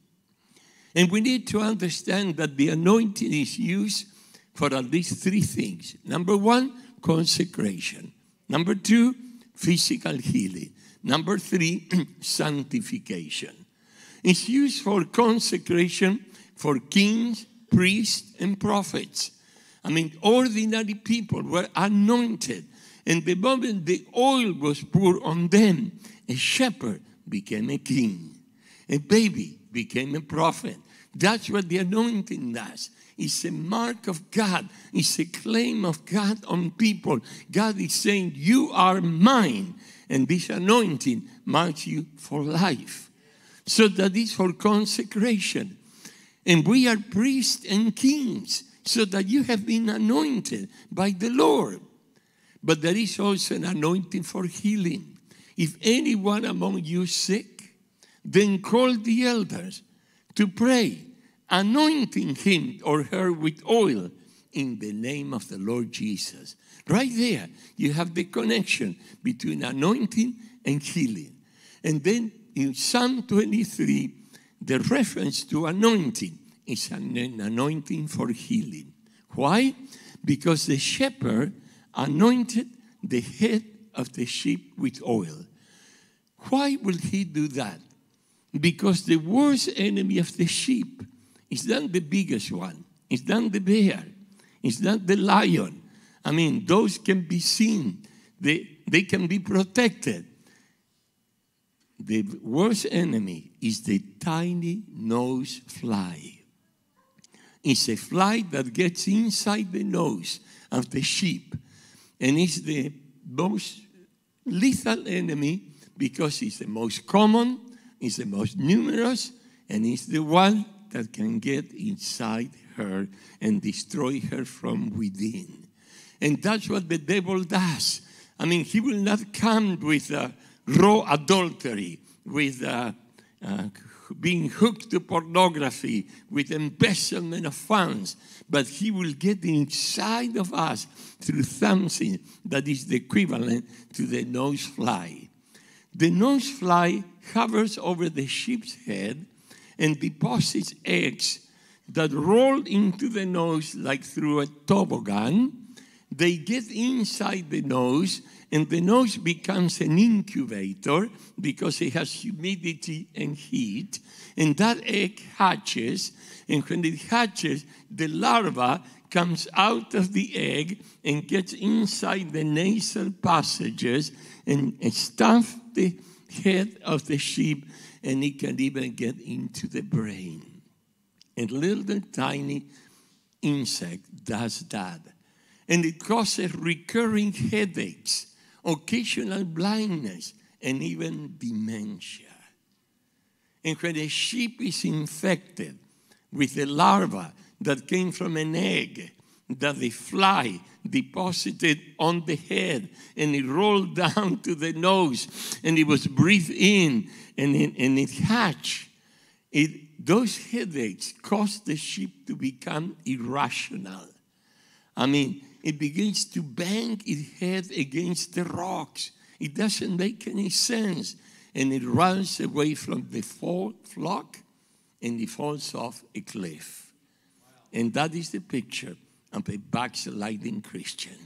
And we need to understand that the anointing is used for at least three things. Number one, consecration. Number two, physical healing. Number three, sanctification. It's used for consecration for kings, priests, and prophets. I mean, ordinary people were anointed. And the moment the oil was poured on them, a shepherd became a king. A baby became a prophet. That's what the anointing does. It's a mark of God. It's a claim of God on people. God is saying, you are mine. And this anointing marks you for life. So that is for consecration. And we are priests and kings, so that you have been anointed by the Lord. But there is also an anointing for healing. If anyone among you is sick, then call the elders to pray, anointing him or her with oil in the name of the Lord Jesus. Right there, you have the connection between anointing and healing. And then in Psalm 23, the reference to anointing is an anointing for healing. Why? Because the shepherd anointed the head of the sheep with oil. Why will he do that? Because the worst enemy of the sheep is not the biggest one. It's not the bear. It's not the lion. I mean, those can be seen. They can be protected. The worst enemy is the tiny nose fly. It's a fly that gets inside the nose of the sheep. And it's the most lethal enemy because it's the most common, it's the most numerous, and it's the one that can get inside her and destroy her from within. And that's what the devil does. I mean, he will not come with raw adultery, with being hooked to pornography, with embezzlement of funds, but he will get inside of us through something that is the equivalent to the nose fly. The nose fly hovers over the sheep's head and deposits eggs that roll into the nose like through a toboggan. They get inside the nose, and the nose becomes an incubator because it has humidity and heat. And that egg hatches, and when it hatches, the larva comes out of the egg and gets inside the nasal passages and stuff the head of the sheep, and it can even get into the brain. A little tiny insect does that. And it causes recurring headaches, occasional blindness, and even dementia. And when a sheep is infected with a larva that came from an egg that the fly deposited on the head, and it rolled down to the nose, and it was breathed in, and it hatched, those headaches caused the sheep to become irrational. I mean, it begins to bang its head against the rocks. It doesn't make any sense. And it runs away from the flock, and it falls off a cliff. And that is the picture of a backsliding Christian.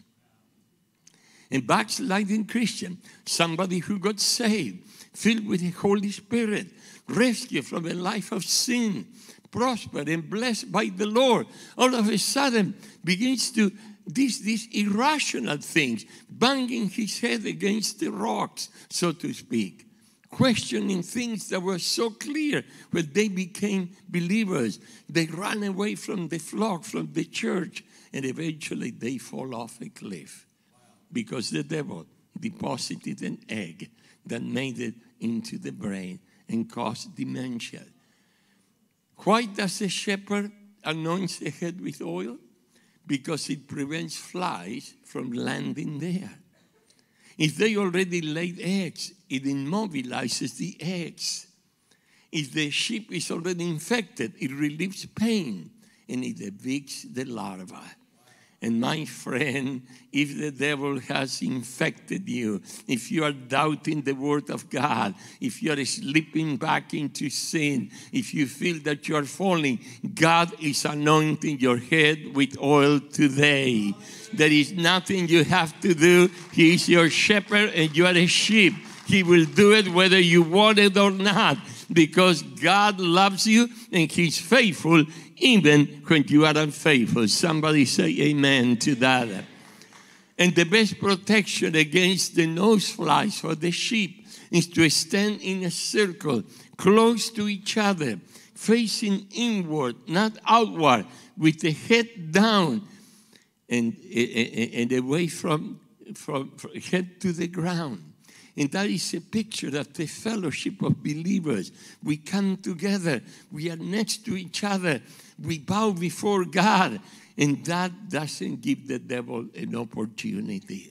A backsliding Christian, somebody who got saved, filled with the Holy Spirit, rescued from a life of sin, prospered and blessed by the Lord, all of a sudden begins to these irrational things, banging his head against the rocks, so to speak, questioning things that were so clear when they became believers. They ran away from the flock, from the church, and eventually they fall off a cliff because the devil deposited an egg that made it into the brain and caused dementia. Why does a shepherd anoint the head with oil? Because it prevents flies from landing there. If they already laid eggs, it immobilizes the eggs. If the sheep is already infected, it relieves pain and it evicts the larva. And my friend, if the devil has infected you, if you are doubting the word of God, if you are slipping back into sin, if you feel that you are falling, God is anointing your head with oil today. There is nothing you have to do. He is your shepherd and you are a sheep. He will do it whether you want it or not, because God loves you and He's faithful even when you are unfaithful. Somebody say amen to that. And the best protection against the nose flies for the sheep is to stand in a circle, close to each other, facing inward, not outward, with the head down and away from head to the ground. And that is a picture of the fellowship of believers. We come together. We are next to each other. We bow before God. And that doesn't give the devil an opportunity.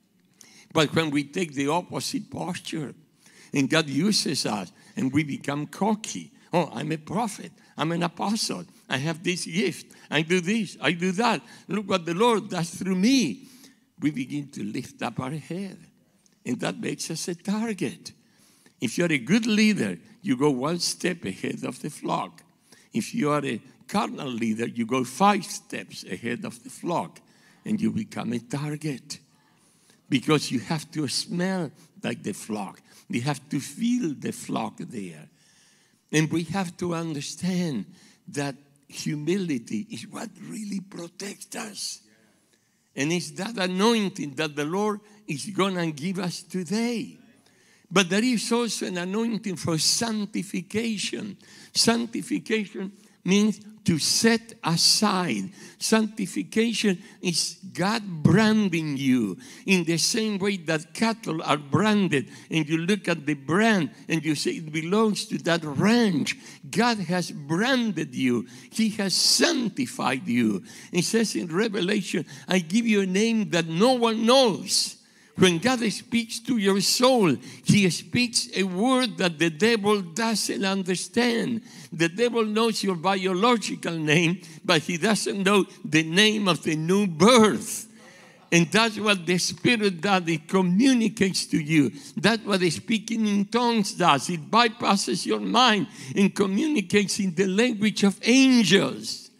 But when we take the opposite posture, and God uses us, and we become cocky. Oh, I'm a prophet. I'm an apostle. I have this gift. I do this. I do that. Look what the Lord does through me. We begin to lift up our head. And that makes us a target. If you're a good leader, you go one step ahead of the flock. If you are a carnal leader, you go 5 steps ahead of the flock. And you become a target. Because you have to smell like the flock. You have to feel the flock there. And we have to understand that humility is what really protects us. And it's that anointing that the Lord is going to give us today. But there is also an anointing for sanctification. Sanctification means to set aside. Sanctification is God branding you in the same way that cattle are branded. And you look at the brand and you say it belongs to that ranch. God has branded you. He has sanctified you. It says in Revelation, I give you a name that no one knows. When God speaks to your soul, He speaks a word that the devil doesn't understand. The devil knows your biological name, but he doesn't know the name of the new birth. And that's what the Spirit does. It communicates to you. That's what the speaking in tongues does. It bypasses your mind and communicates in the language of angels.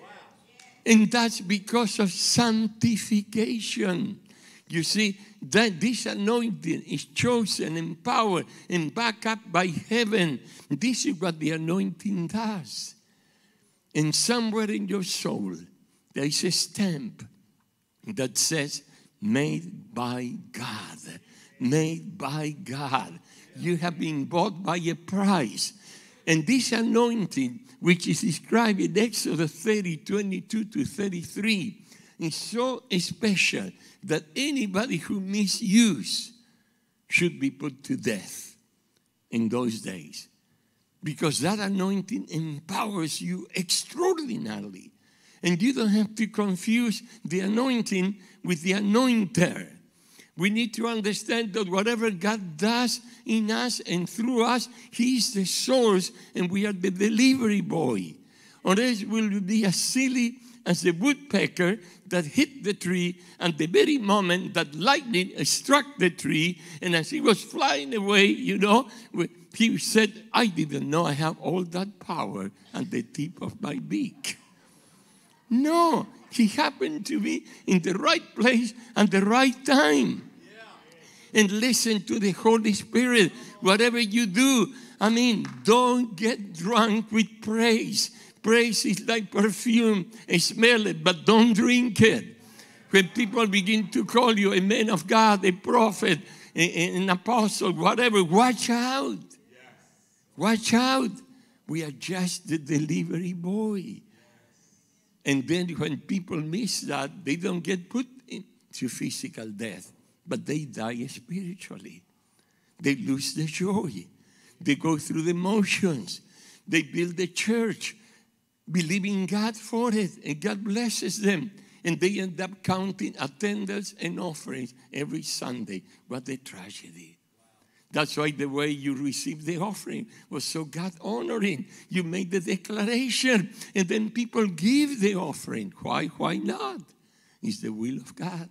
And that's because of sanctification. You see, that this anointing is chosen, empowered, and backed up by heaven. This is what the anointing does. And somewhere in your soul, there is a stamp that says, made by God. Made by God. You have been bought by a price. And this anointing, which is described in Exodus 30, 22 to 33, is so special that anybody who misuses should be put to death in those days. Because that anointing empowers you extraordinarily. And you don't have to confuse the anointing with the anointer. We need to understand that whatever God does in us and through us, He is the source and we are the delivery boy. Or else we'll be as silly as the woodpecker that hit the tree, and the very moment that lightning struck the tree, and as he was flying away, he said, I didn't know I have all that power at the tip of my beak. No, he happened to be in the right place at the right time. And listen to the Holy Spirit. Whatever you do, don't get drunk with praise. Praise is like perfume. Smell it, but don't drink it. When people begin to call you a man of God, a prophet, an apostle, whatever, watch out. Watch out. We are just the delivery boy. And then when people miss that, they don't get put into physical death. but they die spiritually. They lose the joy. They go through the motions. They build the church, believing God for it, and God blesses them. And they end up counting attendance and offerings every Sunday. What a tragedy. That's why the way you received the offering was so God-honoring. You made the declaration, and then people give the offering. Why? Why not? It's the will of God.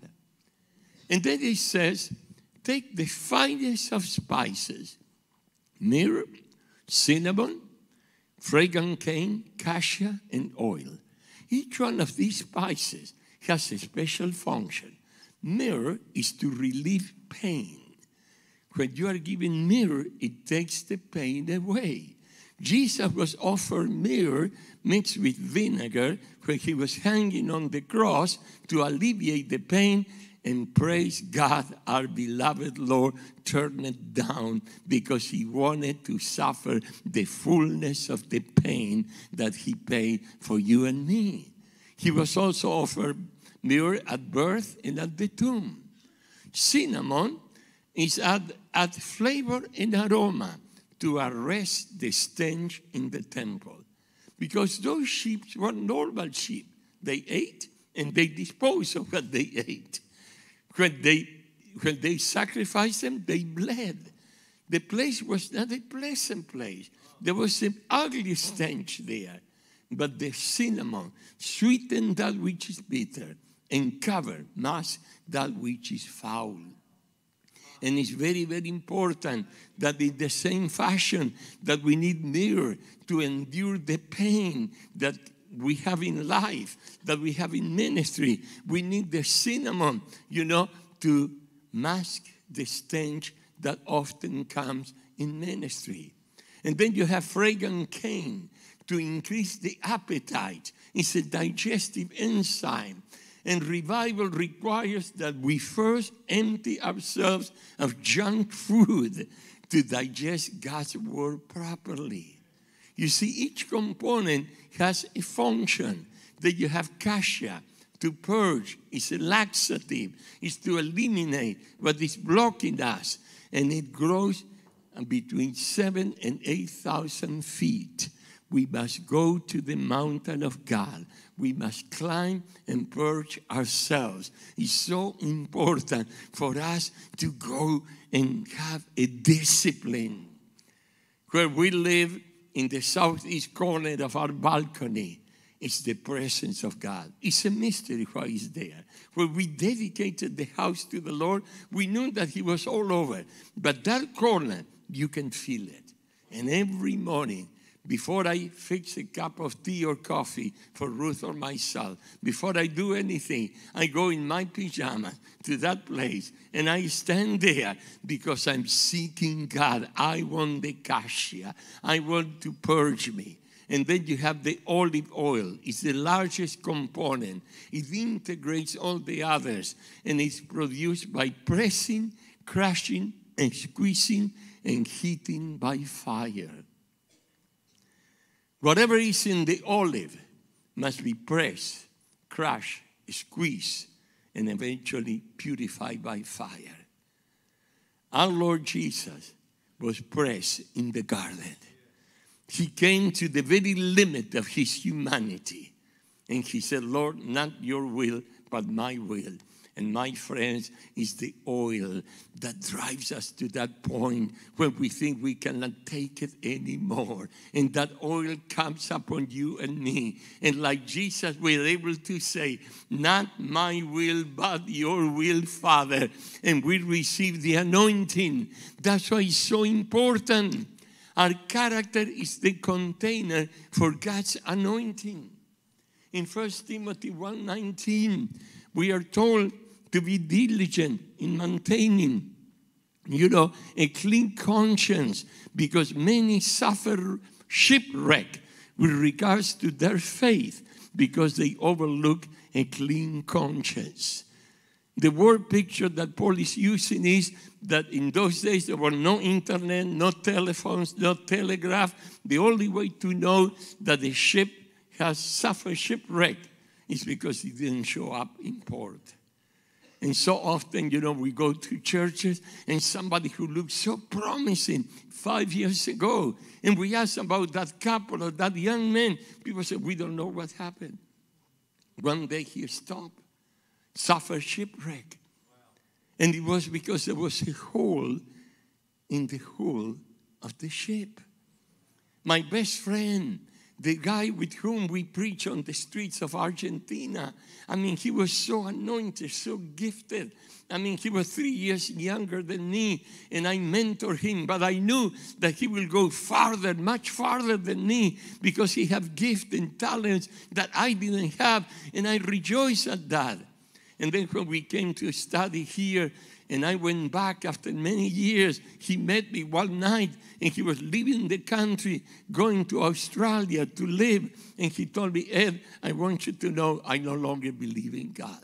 And then it says, take the finest of spices, myrrh, cinnamon, fragrant cane, cassia, and oil. Each one of these spices has a special function. Myrrh is to relieve pain. When you are given myrrh, it takes the pain away. Jesus was offered myrrh mixed with vinegar when he was hanging on the cross to alleviate the pain. And praise God, our beloved Lord turned it down because he wanted to suffer the fullness of the pain that he paid for you and me. He was also offered myrrh at birth and at the tomb. Cinnamon is add flavor and aroma to arrest the stench in the temple. Because those sheep were normal sheep. They ate and they disposed of what they ate. When they sacrificed them, they bled. The place was not a pleasant place. There was an ugly stench there. But the cinnamon sweetened that which is bitter and covered, masked that which is foul. And it's very, very important that in the same fashion that we need myrrh to endure the pain that we have in life, that we have in ministry, we need the cinnamon, to mask the stench that often comes in ministry. And then you have fragrant cane to increase the appetite. It's a digestive enzyme. And revival requires that we first empty ourselves of junk food to digest God's word properly. You see, each component has a function. Then you have cassia to purge. It's a laxative. It's to eliminate what is blocking us. And it grows between 7,000 and 8,000 feet. We must go to the mountain of God. We must climb and purge ourselves. It's so important for us to go and have a discipline. Where we live in the southeast corner of our balcony, it's the presence of God. It's a mystery why He's there. When we dedicated the house to the Lord, we knew that He was all over. But that corner, you can feel it. And every morning, before I fix a cup of tea or coffee for Ruth or myself, before I do anything, I go in my pajamas to that place and I stand there because I'm seeking God. I want the cassia. I want to purge me. And then you have the olive oil. It's the largest component. It integrates all the others. And it's produced by pressing, crushing, and squeezing, and heating by fire. Whatever is in the olive must be pressed, crushed, squeezed, and eventually purified by fire. Our Lord Jesus was pressed in the garden. He came to the very limit of his humanity. And he said, Lord, not your will, but my will. And my friends, it's the oil that drives us to that point where we think we cannot take it anymore. And that oil comes upon you and me. And like Jesus, we're able to say, not my will, but your will, Father. And we receive the anointing. That's why it's so important. Our character is the container for God's anointing. In 1 Timothy 1:19, we are told to be diligent in maintaining, a clean conscience, because many suffer shipwreck with regards to their faith because they overlook a clean conscience. The word picture that Paul is using is that in those days there were no internet, no telephones, no telegraph. The only way to know that the ship has suffered shipwreck is because it didn't show up in port. And so often, we go to churches and somebody who looked so promising 5 years ago, and we ask about that couple or that young man, people say, we don't know what happened. One day he stopped, suffered shipwreck. And it was because there was a hole in the hull of the ship. My best friend, the guy with whom we preach on the streets of Argentina, he was so anointed, so gifted. He was 3 years younger than me, and I mentored him, but I knew that he will go farther, much farther than me, because he had gifts and talents that I didn't have, and I rejoice at that. And then when we came to study here, and I went back after many years, he met me one night, and he was leaving the country, going to Australia to live. And he told me, Ed, I want you to know I no longer believe in God.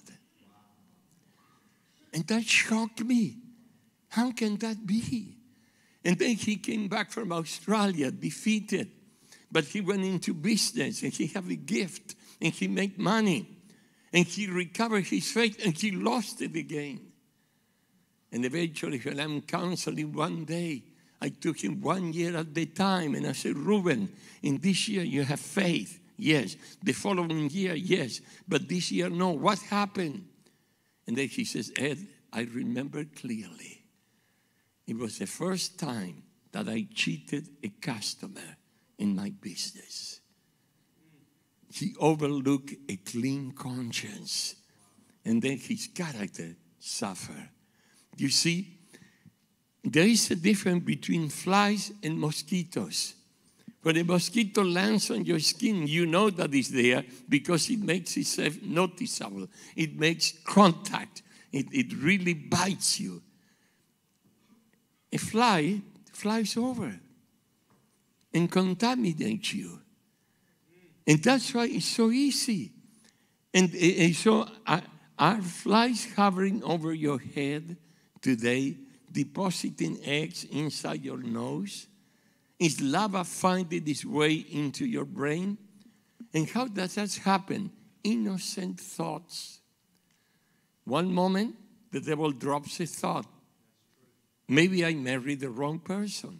And that shocked me. How can that be? And then he came back from Australia, defeated. But he went into business, and he had a gift, and he made money. And he recovered his faith, and he lost it again. And eventually, when I'm counseling one day, I took him 1 year at the time, and I said, Ruben, in this year you have faith. Yes. The following year, yes. But this year, no. What happened? And then he says, Ed, I remember clearly. It was the first time that I cheated a customer in my business. He overlooked a clean conscience, and then his character suffered. You see, there is a difference between flies and mosquitoes. When a mosquito lands on your skin, you know that it's there because it makes itself noticeable. It makes contact. It really bites you. A fly flies over and contaminates you. And that's why it's so easy. And so are flies hovering over your head today, depositing eggs inside your nose? Is lava finding its way into your brain? And how does that happen? Innocent thoughts. One moment, the devil drops a thought. Maybe I married the wrong person.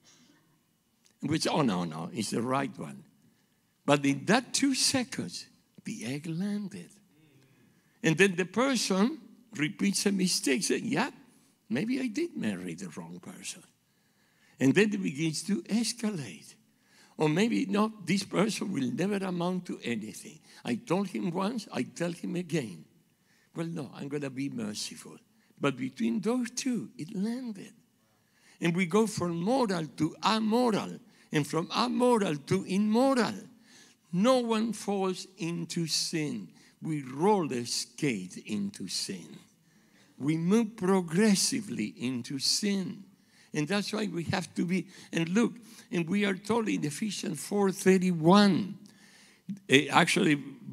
Which, oh, no, it's the right one. But in that 2 seconds, the egg landed. And then the person repeats a mistake, saying, yeah, maybe I did marry the wrong person. And then it begins to escalate. Or maybe, no, this person will never amount to anything. I told him once, I tell him again. Well, no, I'm going to be merciful. But between those two, it landed. And we go from moral to amoral, and from amoral to immoral. No one falls into sin. We roller skate into sin. We move progressively into sin. And that's why we have to be, and look, and we are told in Ephesians 4:31, actually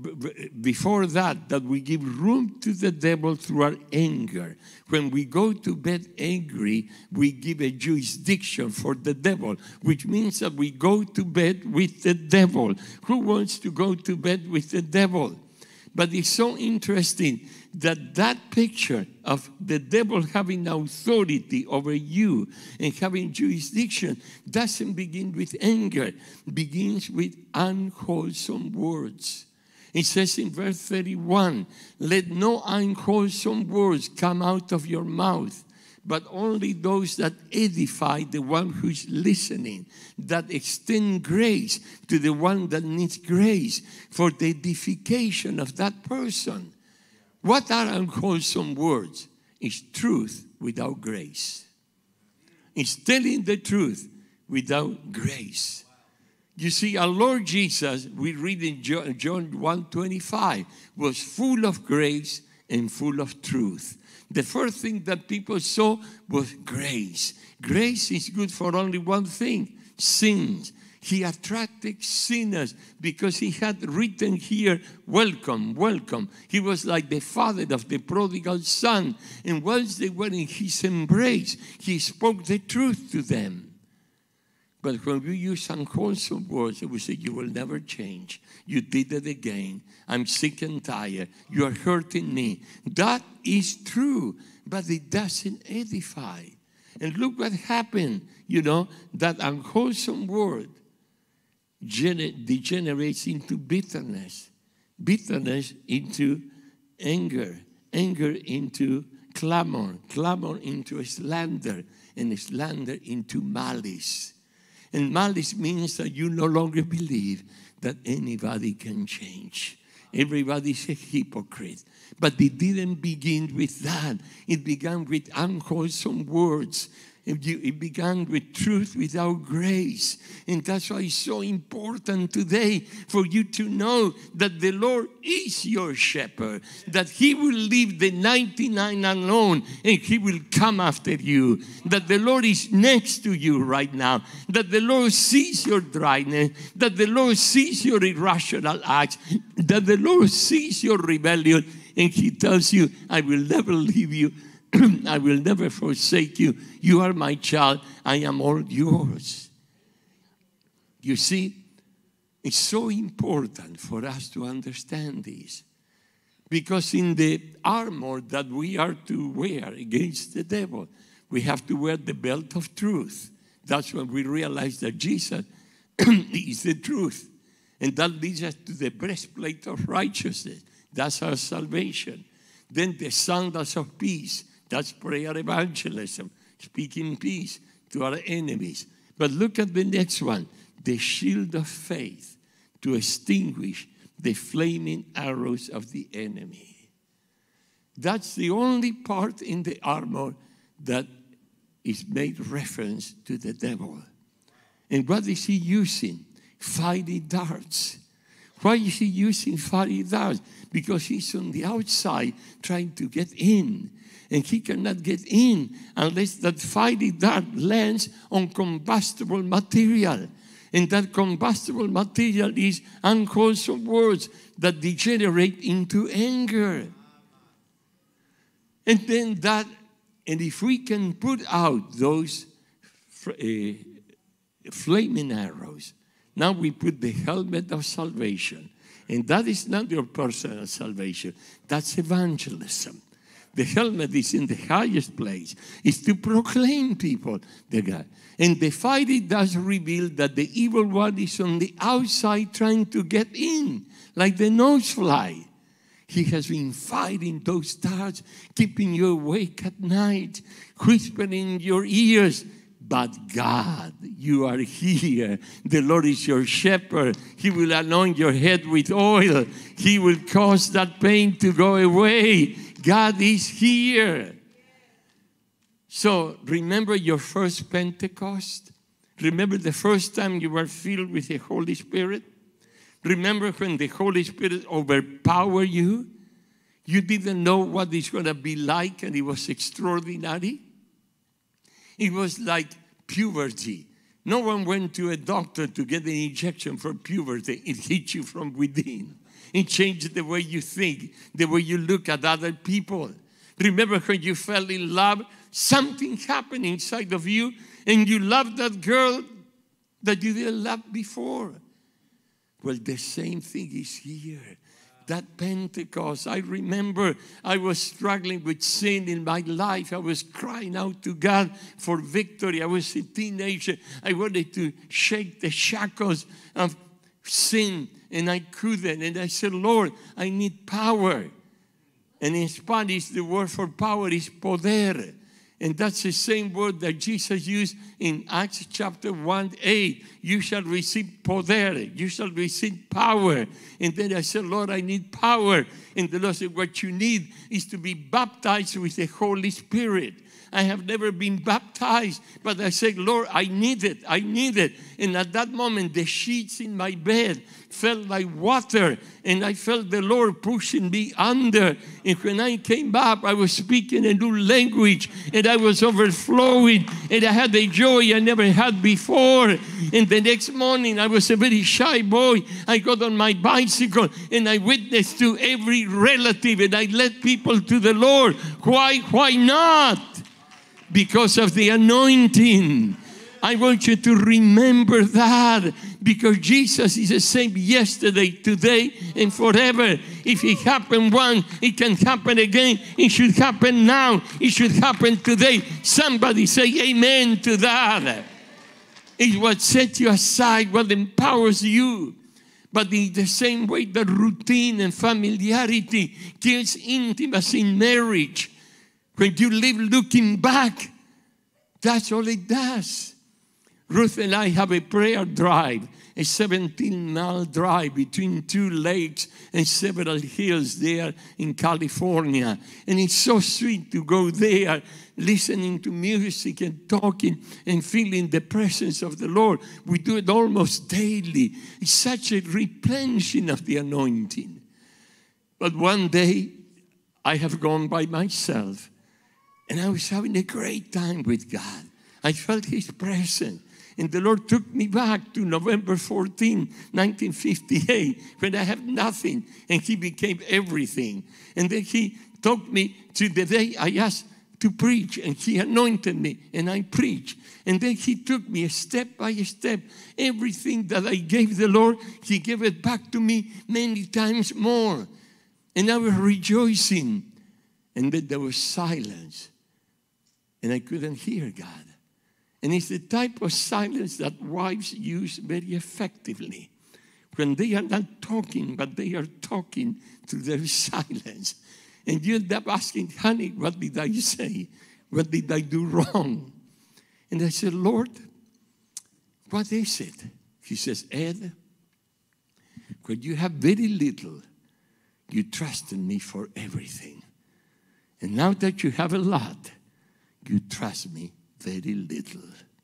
before that we give room to the devil through our anger. When we go to bed angry, we give a jurisdiction for the devil, which means that we go to bed with the devil. Who wants to go to bed with the devil? But it's so interesting that picture of the devil having authority over you and having jurisdiction doesn't begin with anger. It begins with unwholesome words. It says in verse 31, let no unwholesome words come out of your mouth, but only those that edify the one who is listening, that extend grace to the one that needs grace for the edification of that person. What are unwholesome words? It's truth without grace. It's telling the truth without grace. You see, our Lord Jesus, we read in John 1:25, was full of grace and full of truth. The first thing that people saw was grace. Grace is good for only one thing, sins. He attracted sinners because he had written here, welcome, welcome. He was like the father of the prodigal son. And once they were in his embrace, he spoke the truth to them. But when we use unwholesome words, we say, you will never change. You did it again. I'm sick and tired. You are hurting me. That is true, but it doesn't edify. And look what happened. You know, that unwholesome word degenerates into bitterness. Bitterness into anger. Anger into clamor. Clamor into slander. And slander into malice. And malice means that you no longer believe that anybody can change. Everybody's a hypocrite. But it didn't begin with that. It began with unwholesome words. It began with truth without grace. And that's why it's so important today for you to know that the Lord is your shepherd, that He will leave the 99 alone and He will come after you, that the Lord is next to you right now, that the Lord sees your dryness, that the Lord sees your irrational acts, that the Lord sees your rebellion, and He tells you, I will never leave you. I will never forsake you. You are my child. I am all yours. You see, it's so important for us to understand this. Because in the armor that we are to wear against the devil, we have to wear the belt of truth. That's when we realize that Jesus is the truth. And that leads us to the breastplate of righteousness. That's our salvation. Then the sandals of peace. That's prayer evangelism, speaking peace to our enemies. But look at the next one, the shield of faith to extinguish the flaming arrows of the enemy. That's the only part in the armor that is made reference to the devil. And what is he using? Fiery darts. Why is he using fiery darts? Because he's on the outside trying to get in. And he cannot get in unless that fiery dart lands on combustible material. And that combustible material is unwholesome words that degenerate into anger. And then and if we can put out those flaming arrows, now we put the helmet of salvation. And that is not your personal salvation. That's evangelism. The helmet is in the highest place. It's to proclaim people the God. And the fiery does reveal that the evil one is on the outside trying to get in, like the nosefly. He has been fighting those darts, keeping you awake at night, whispering in your ears, but God, you are here. The Lord is your shepherd. He will anoint your head with oil. He will cause that pain to go away. God is here. So remember your first Pentecost? Remember the first time you were filled with the Holy Spirit? Remember when the Holy Spirit overpowered you? You didn't know what it's going to be like, and it was extraordinary. It was like puberty. No one went to a doctor to get an injection for puberty. It hit you from within. It changed the way you think, the way you look at other people. Remember when you fell in love? Something happened inside of you, and you loved that girl that you didn't love before. Well, the same thing is here. That Pentecost, I remember I was struggling with sin in my life. I was crying out to God for victory. I was a teenager. I wanted to shake the shackles of sin, and I couldn't. And I said, Lord, I need power. And in Spanish, the word for power is poder. And that's the same word that Jesus used in Acts chapter 1:8. You shall receive poder. You shall receive power. And then I said, Lord, I need power. And the Lord said, what you need is to be baptized with the Holy Spirit. I have never been baptized, but I said, Lord, I need it. I need it. And at that moment, the sheets in my bed felt like water, and I felt the Lord pushing me under. And when I came up, I was speaking a new language, and I was overflowing, and I had a joy I never had before. And the next morning, I was a very shy boy. I got on my bicycle, and I witnessed to every relative, and I led people to the Lord. Why not? Because of the anointing. I want you to remember that, because Jesus is the same yesterday, today, and forever. If it happened once, it can happen again. It should happen now. It should happen today. Somebody say amen to that. It's what sets you aside, what empowers you. But in the same way, the routine and familiarity kills intimacy in marriage. When you live looking back, that's all it does. Ruth and I have a prayer drive, a 17-mile drive between 2 lakes and several hills there in California. And it's so sweet to go there, listening to music and talking and feeling the presence of the Lord. We do it almost daily. It's such a replenishing of the anointing. But one day, I have gone by myself, and I was having a great time with God. I felt His presence. And the Lord took me back to November 14, 1958, when I had nothing, and He became everything. And then He took me to the day I asked to preach, and He anointed me, and I preached. And then He took me step by step. Everything that I gave the Lord, He gave it back to me many times more. And I was rejoicing. And then there was silence, and I couldn't hear God. And it's the type of silence that wives use very effectively. When they are not talking, but they are talking through their silence. And you end up asking, honey, what did I say? What did I do wrong? And I said, Lord, what is it? He says, Ed, when you have very little, you trust in me for everything. And now that you have a lot, you trust me very little.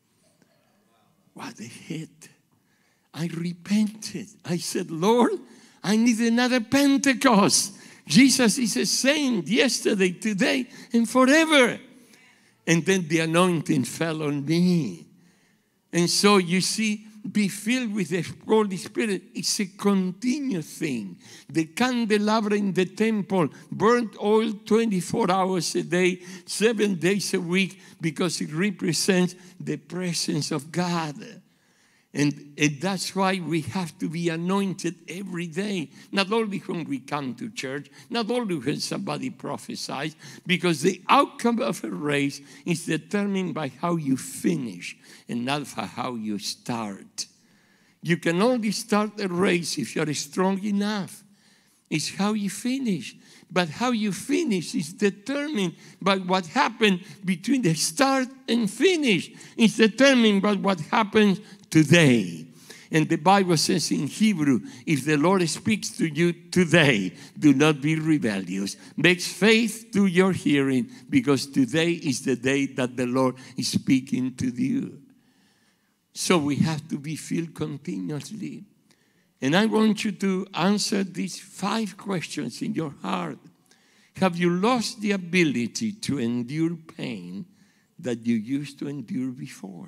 What a hit. I repented. I said, Lord, I need another Pentecost. Jesus is the same yesterday, today, and forever. And then the anointing fell on me. And so you see, be filled with the Holy Spirit. It's a continuous thing. The candelabra in the temple burnt oil 24 hours a day, 7 days a week, because it represents the presence of God. And that's why we have to be anointed every day. Not only when we come to church, not only when somebody prophesies, because the outcome of a race is determined by how you finish and not by how you start. You can only start a race if you're strong enough. It's how you finish. But how you finish is determined by what happened between the start and finish. It's determined by what happens today. And the Bible says in Hebrew, if the Lord speaks to you today, do not be rebellious. Make faith to your hearing, because today is the day that the Lord is speaking to you. So we have to be filled continuously. And I want you to answer these 5 questions in your heart. Have you lost the ability to endure pain that you used to endure before?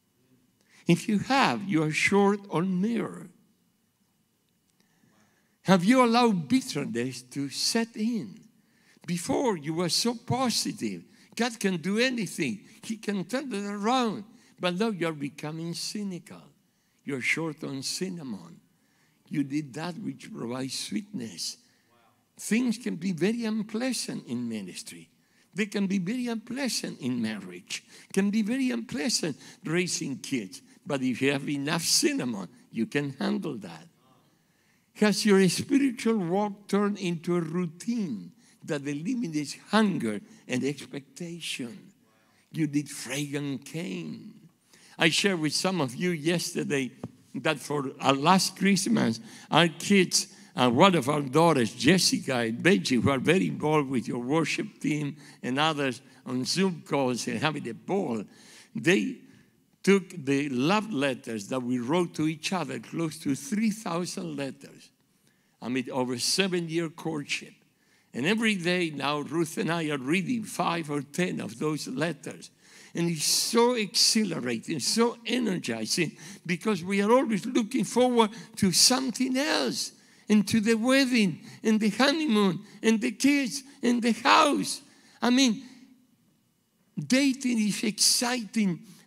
If you have, you are short on mirror. Have you allowed bitterness to set in? Before, you were so positive. God can do anything. He can turn it around. But now you're becoming cynical. You're short on cinnamon. You did that which provides sweetness. Things can be very unpleasant in ministry. They can be very unpleasant in marriage. Can be very unpleasant raising kids. But if you have enough cinnamon, you can handle that. Has your spiritual walk turned into a routine that eliminates hunger and expectation? You did fragrant cane. I shared with some of you yesterday that for our last Christmas, our kids, one of our daughters, Jessica and Benji, who are very involved with your worship team and others on Zoom calls and having a ball, they took the love letters that we wrote to each other, close to 3,000 letters. I mean, over 7-year courtship. And every day now, Ruth and I are reading 5 or 10 of those letters. And it's so exhilarating, so energizing, because we are always looking forward to something else, and to the wedding, and the honeymoon, and the kids, and the house. I mean, dating is exciting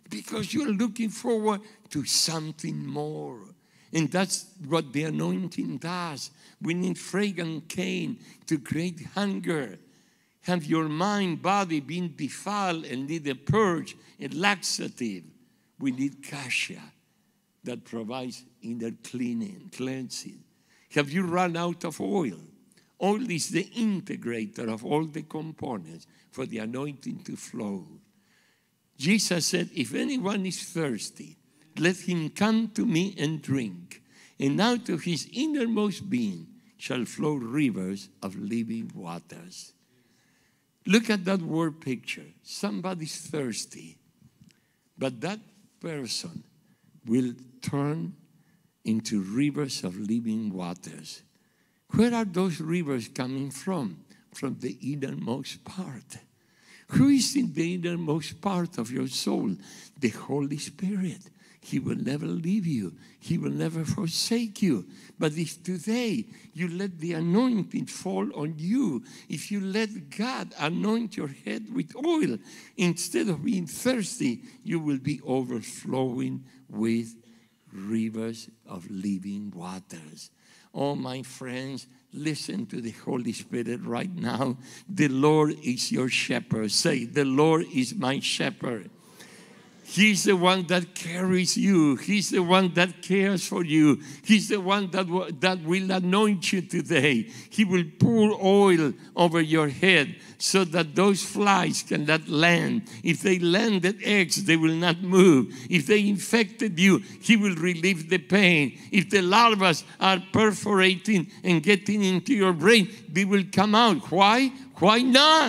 because you're looking forward to something more. And that's what the anointing does. We need fragrant cane to create hunger. Have your mind, body been defiled and need a purge, a laxative. We need cassia that provides inner cleaning, cleansing. Have you run out of oil? Oil is the integrator of all the components for the anointing to flow. Jesus said, if anyone is thirsty, let him come to me and drink. And out of his innermost being shall flow rivers of living waters. Look at that word picture. Somebody's thirsty, but that person will turn into rivers of living waters. Where are those rivers coming from? From the innermost part. Who is in the innermost part of your soul? The Holy Spirit. He will never leave you. He will never forsake you. But if today you let the anointing fall on you, if you let God anoint your head with oil, instead of being thirsty, you will be overflowing with rivers of living waters. Oh, my friends, listen to the Holy Spirit right now. The Lord is your shepherd. Say, the Lord is my shepherd. He's the one that carries you. He's the one that cares for you. He's the one that will anoint you today. He will pour oil over your head so that those flies cannot land. If they landed eggs, they will not move. If they infected you, He will relieve the pain. If the larvae are perforating and getting into your brain, they will come out. Why? Why not?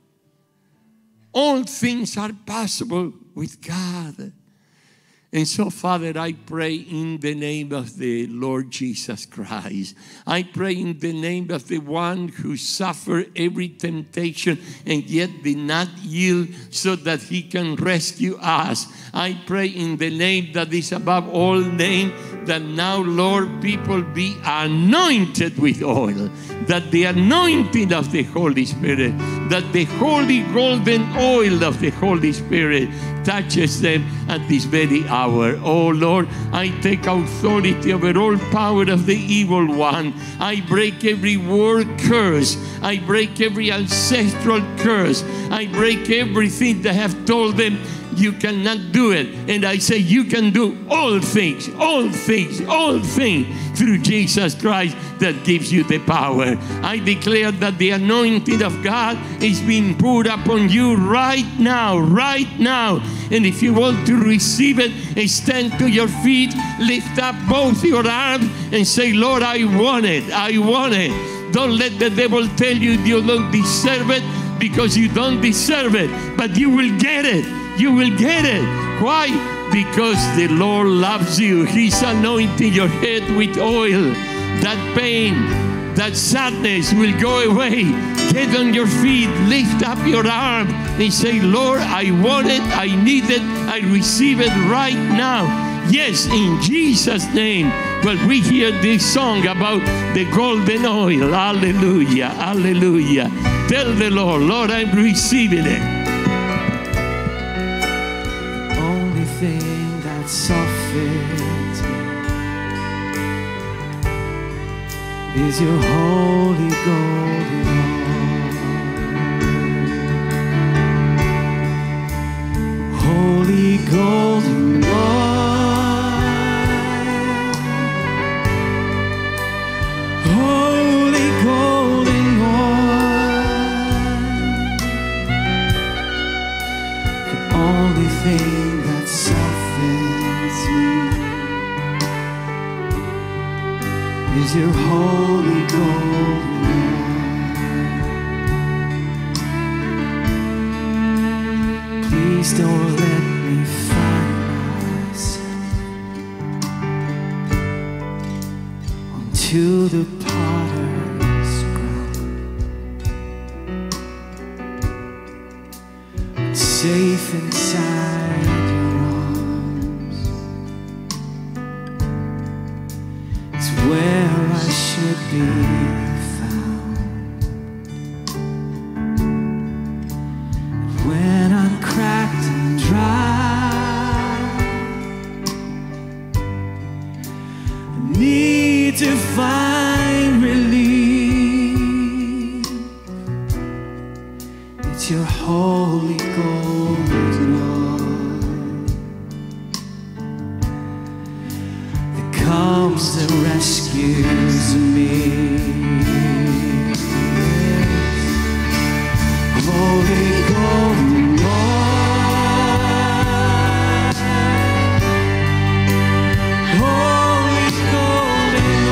All things are possible with God. And so, Father, I pray in the name of the Lord Jesus Christ. I pray in the name of the one who suffered every temptation and yet did not yield so that He can rescue us. I pray in the name that is above all name, that now, Lord, people be anointed with oil, that the anointing of the Holy Spirit, that the holy golden oil of the Holy Spirit touches them at this very hour. Oh Lord, I take authority over all power of the evil one. I break every word curse. I break every ancestral curse. I break everything that have told them you cannot do it. And I say you can do all things, all things, all things through Jesus Christ that gives you the power. I declare that the anointing of God is being poured upon you right now, right now. And if you want to receive it, stand to your feet, lift up both your arms and say, Lord, I want it, I want it. Don't let the devil tell you you don't deserve it, because you don't deserve it, but you will get it. You will get it. Why? Because the Lord loves you. He's anointing your head with oil. That pain, that sadness will go away. Get on your feet, lift up your arm and say, Lord, I want it, I need it, I receive it right now. Yes, in Jesus' name. Well, we hear this song about the golden oil. Hallelujah, hallelujah. Tell the Lord, Lord, I'm receiving it. Thing that softens me is your holy golden oil. Holy golden oil. Holy golden oil. The only thing is your holy golden oil. Please don't let me find myself onto the potter's ground, safe inside your arms. It's where I should be found. When I'm cracked and dry, It's your holy golden arm that comes and rescues me. Holy golden arm, holy golden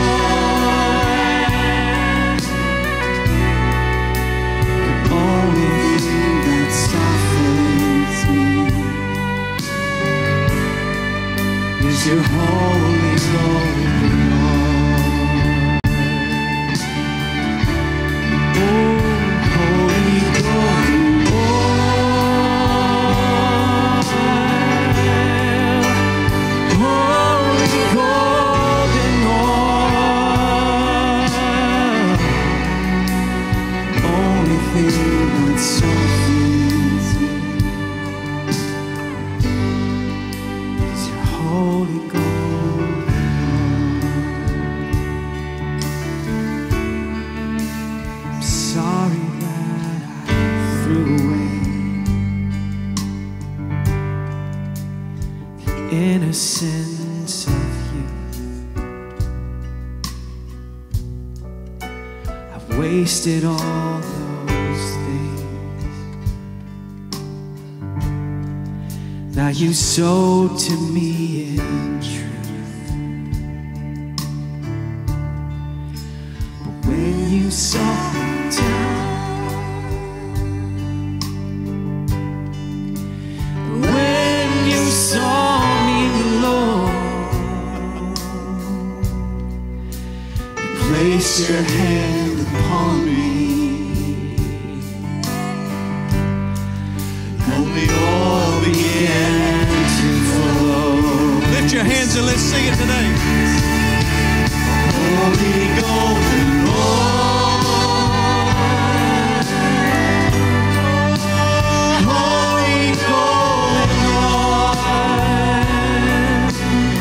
arm, the only thing that softens me is your holy golden arm. Oh, holy golden arm, holy golden arm, only thing that softens me is your holy golden arm. I'm sorry that I threw away the innocence of youth. I've wasted all those things that you sowed to me in truth. But when you saw me down, when you saw me low, you placed your hand upon me, and the oil began to flow. Lift your hands and let's sing it today. Holy golden arm, holy golden arm,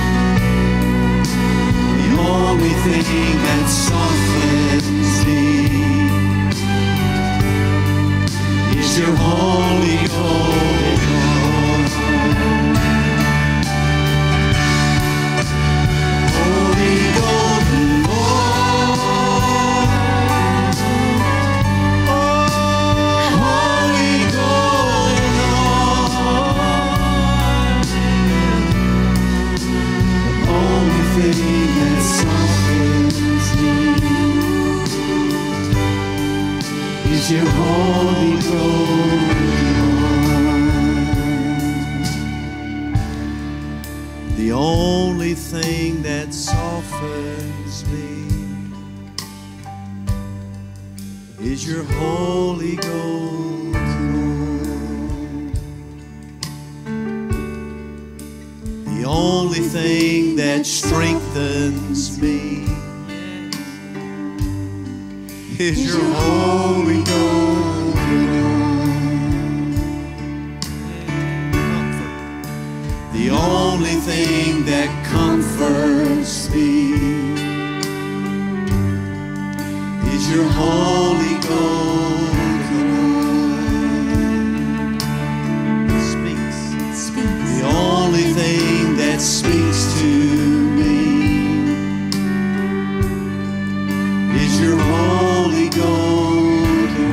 the only thing that softens me is your holy golden arm. Holy golden arm, holy golden arm, the only thing that softens me is your holy golden arm. The only thing that softens me is your holy golden arm. The only thing that strengthens me is your holy golden arm. The only thing that comforts me is your holy golden arm. Speaks. The only thing that speaks to me is your holy golden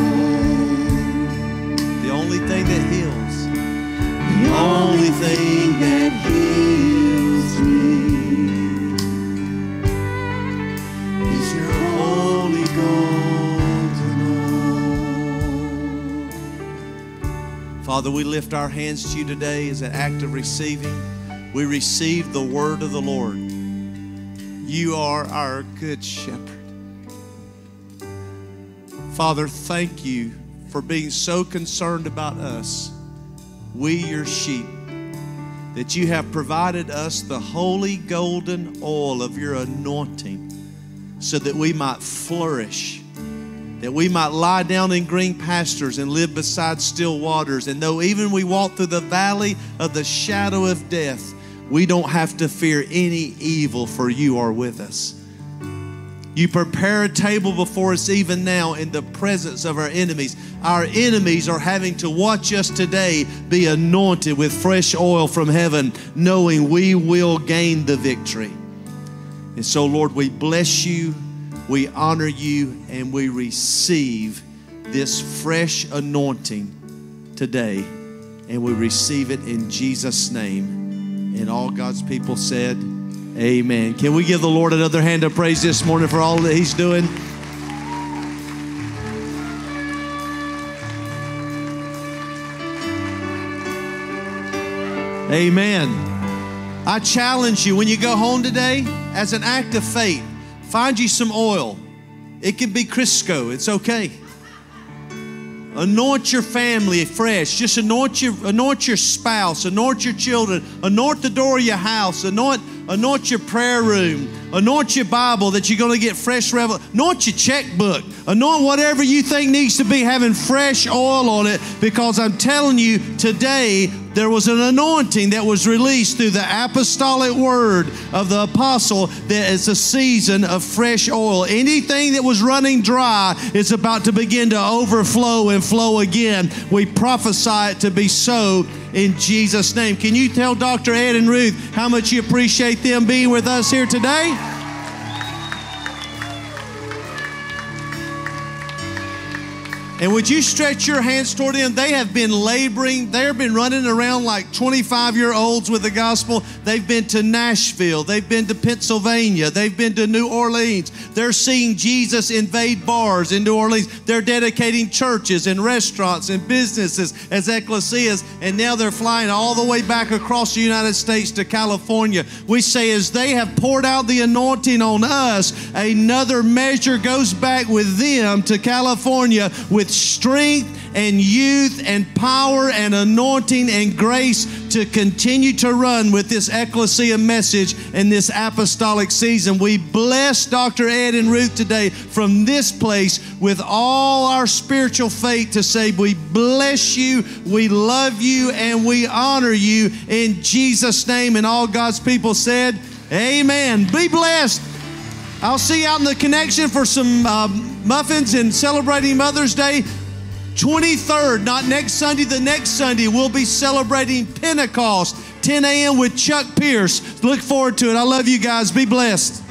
arm. The only thing that heals. The only thing that heals me is your holy golden arm. Father, we lift our hands to you today as an act of receiving. We receive the word of the Lord. You are our good shepherd. Father, thank you for being so concerned about us, we your sheep, that you have provided us the holy golden oil of your anointing so that we might flourish, that we might lie down in green pastures and live beside still waters. And though even we walk through the valley of the shadow of death, we don't have to fear any evil, for you are with us. You prepare a table before us even now in the presence of our enemies. Our enemies are having to watch us today be anointed with fresh oil from heaven, knowing we will gain the victory. And so, Lord, we bless you, we honor you, and we receive this fresh anointing today. And we receive it in Jesus' name. And all God's people said, amen. Can we give the Lord another hand of praise this morning for all that He's doing? Amen. I challenge you, when you go home today, as an act of faith, find you some oil. It can be Crisco. It's okay. Anoint your family fresh. Just anoint your spouse. Anoint your children. Anoint the door of your house. Anoint your prayer room. Anoint your Bible that you're going to get fresh revelation. Anoint your checkbook. Anoint whatever you think needs to be having fresh oil on it, because I'm telling you today, there was an anointing that was released through the apostolic word of the apostle that it's a season of fresh oil. Anything that was running dry is about to begin to overflow and flow again. We prophesy it to be so in Jesus' name. Can you tell Dr. Ed and Ruth how much you appreciate them being with us here today? And would you stretch your hands toward them? They have been laboring. They have been running around like 25-year-olds with the gospel. They've been to Nashville. They've been to Pennsylvania. They've been to New Orleans. They're seeing Jesus invade bars in New Orleans. They're dedicating churches and restaurants and businesses as ecclesias. And now they're flying all the way back across the United States to California. We say as they have poured out the anointing on us, another measure goes back with them to California with strength and youth and power and anointing and grace to continue to run with this ecclesia message in this apostolic season. We bless Dr. Ed and Ruth today from this place with all our spiritual faith to say we bless you, we love you, and we honor you in Jesus' name. And all God's people said, amen. Be blessed. I'll see you out in the connection for some muffins and celebrating Mother's Day. 23rd, not next Sunday, the next Sunday, we'll be celebrating Pentecost, 10 a.m. with Chuck Pierce. Look forward to it. I love you guys. Be blessed.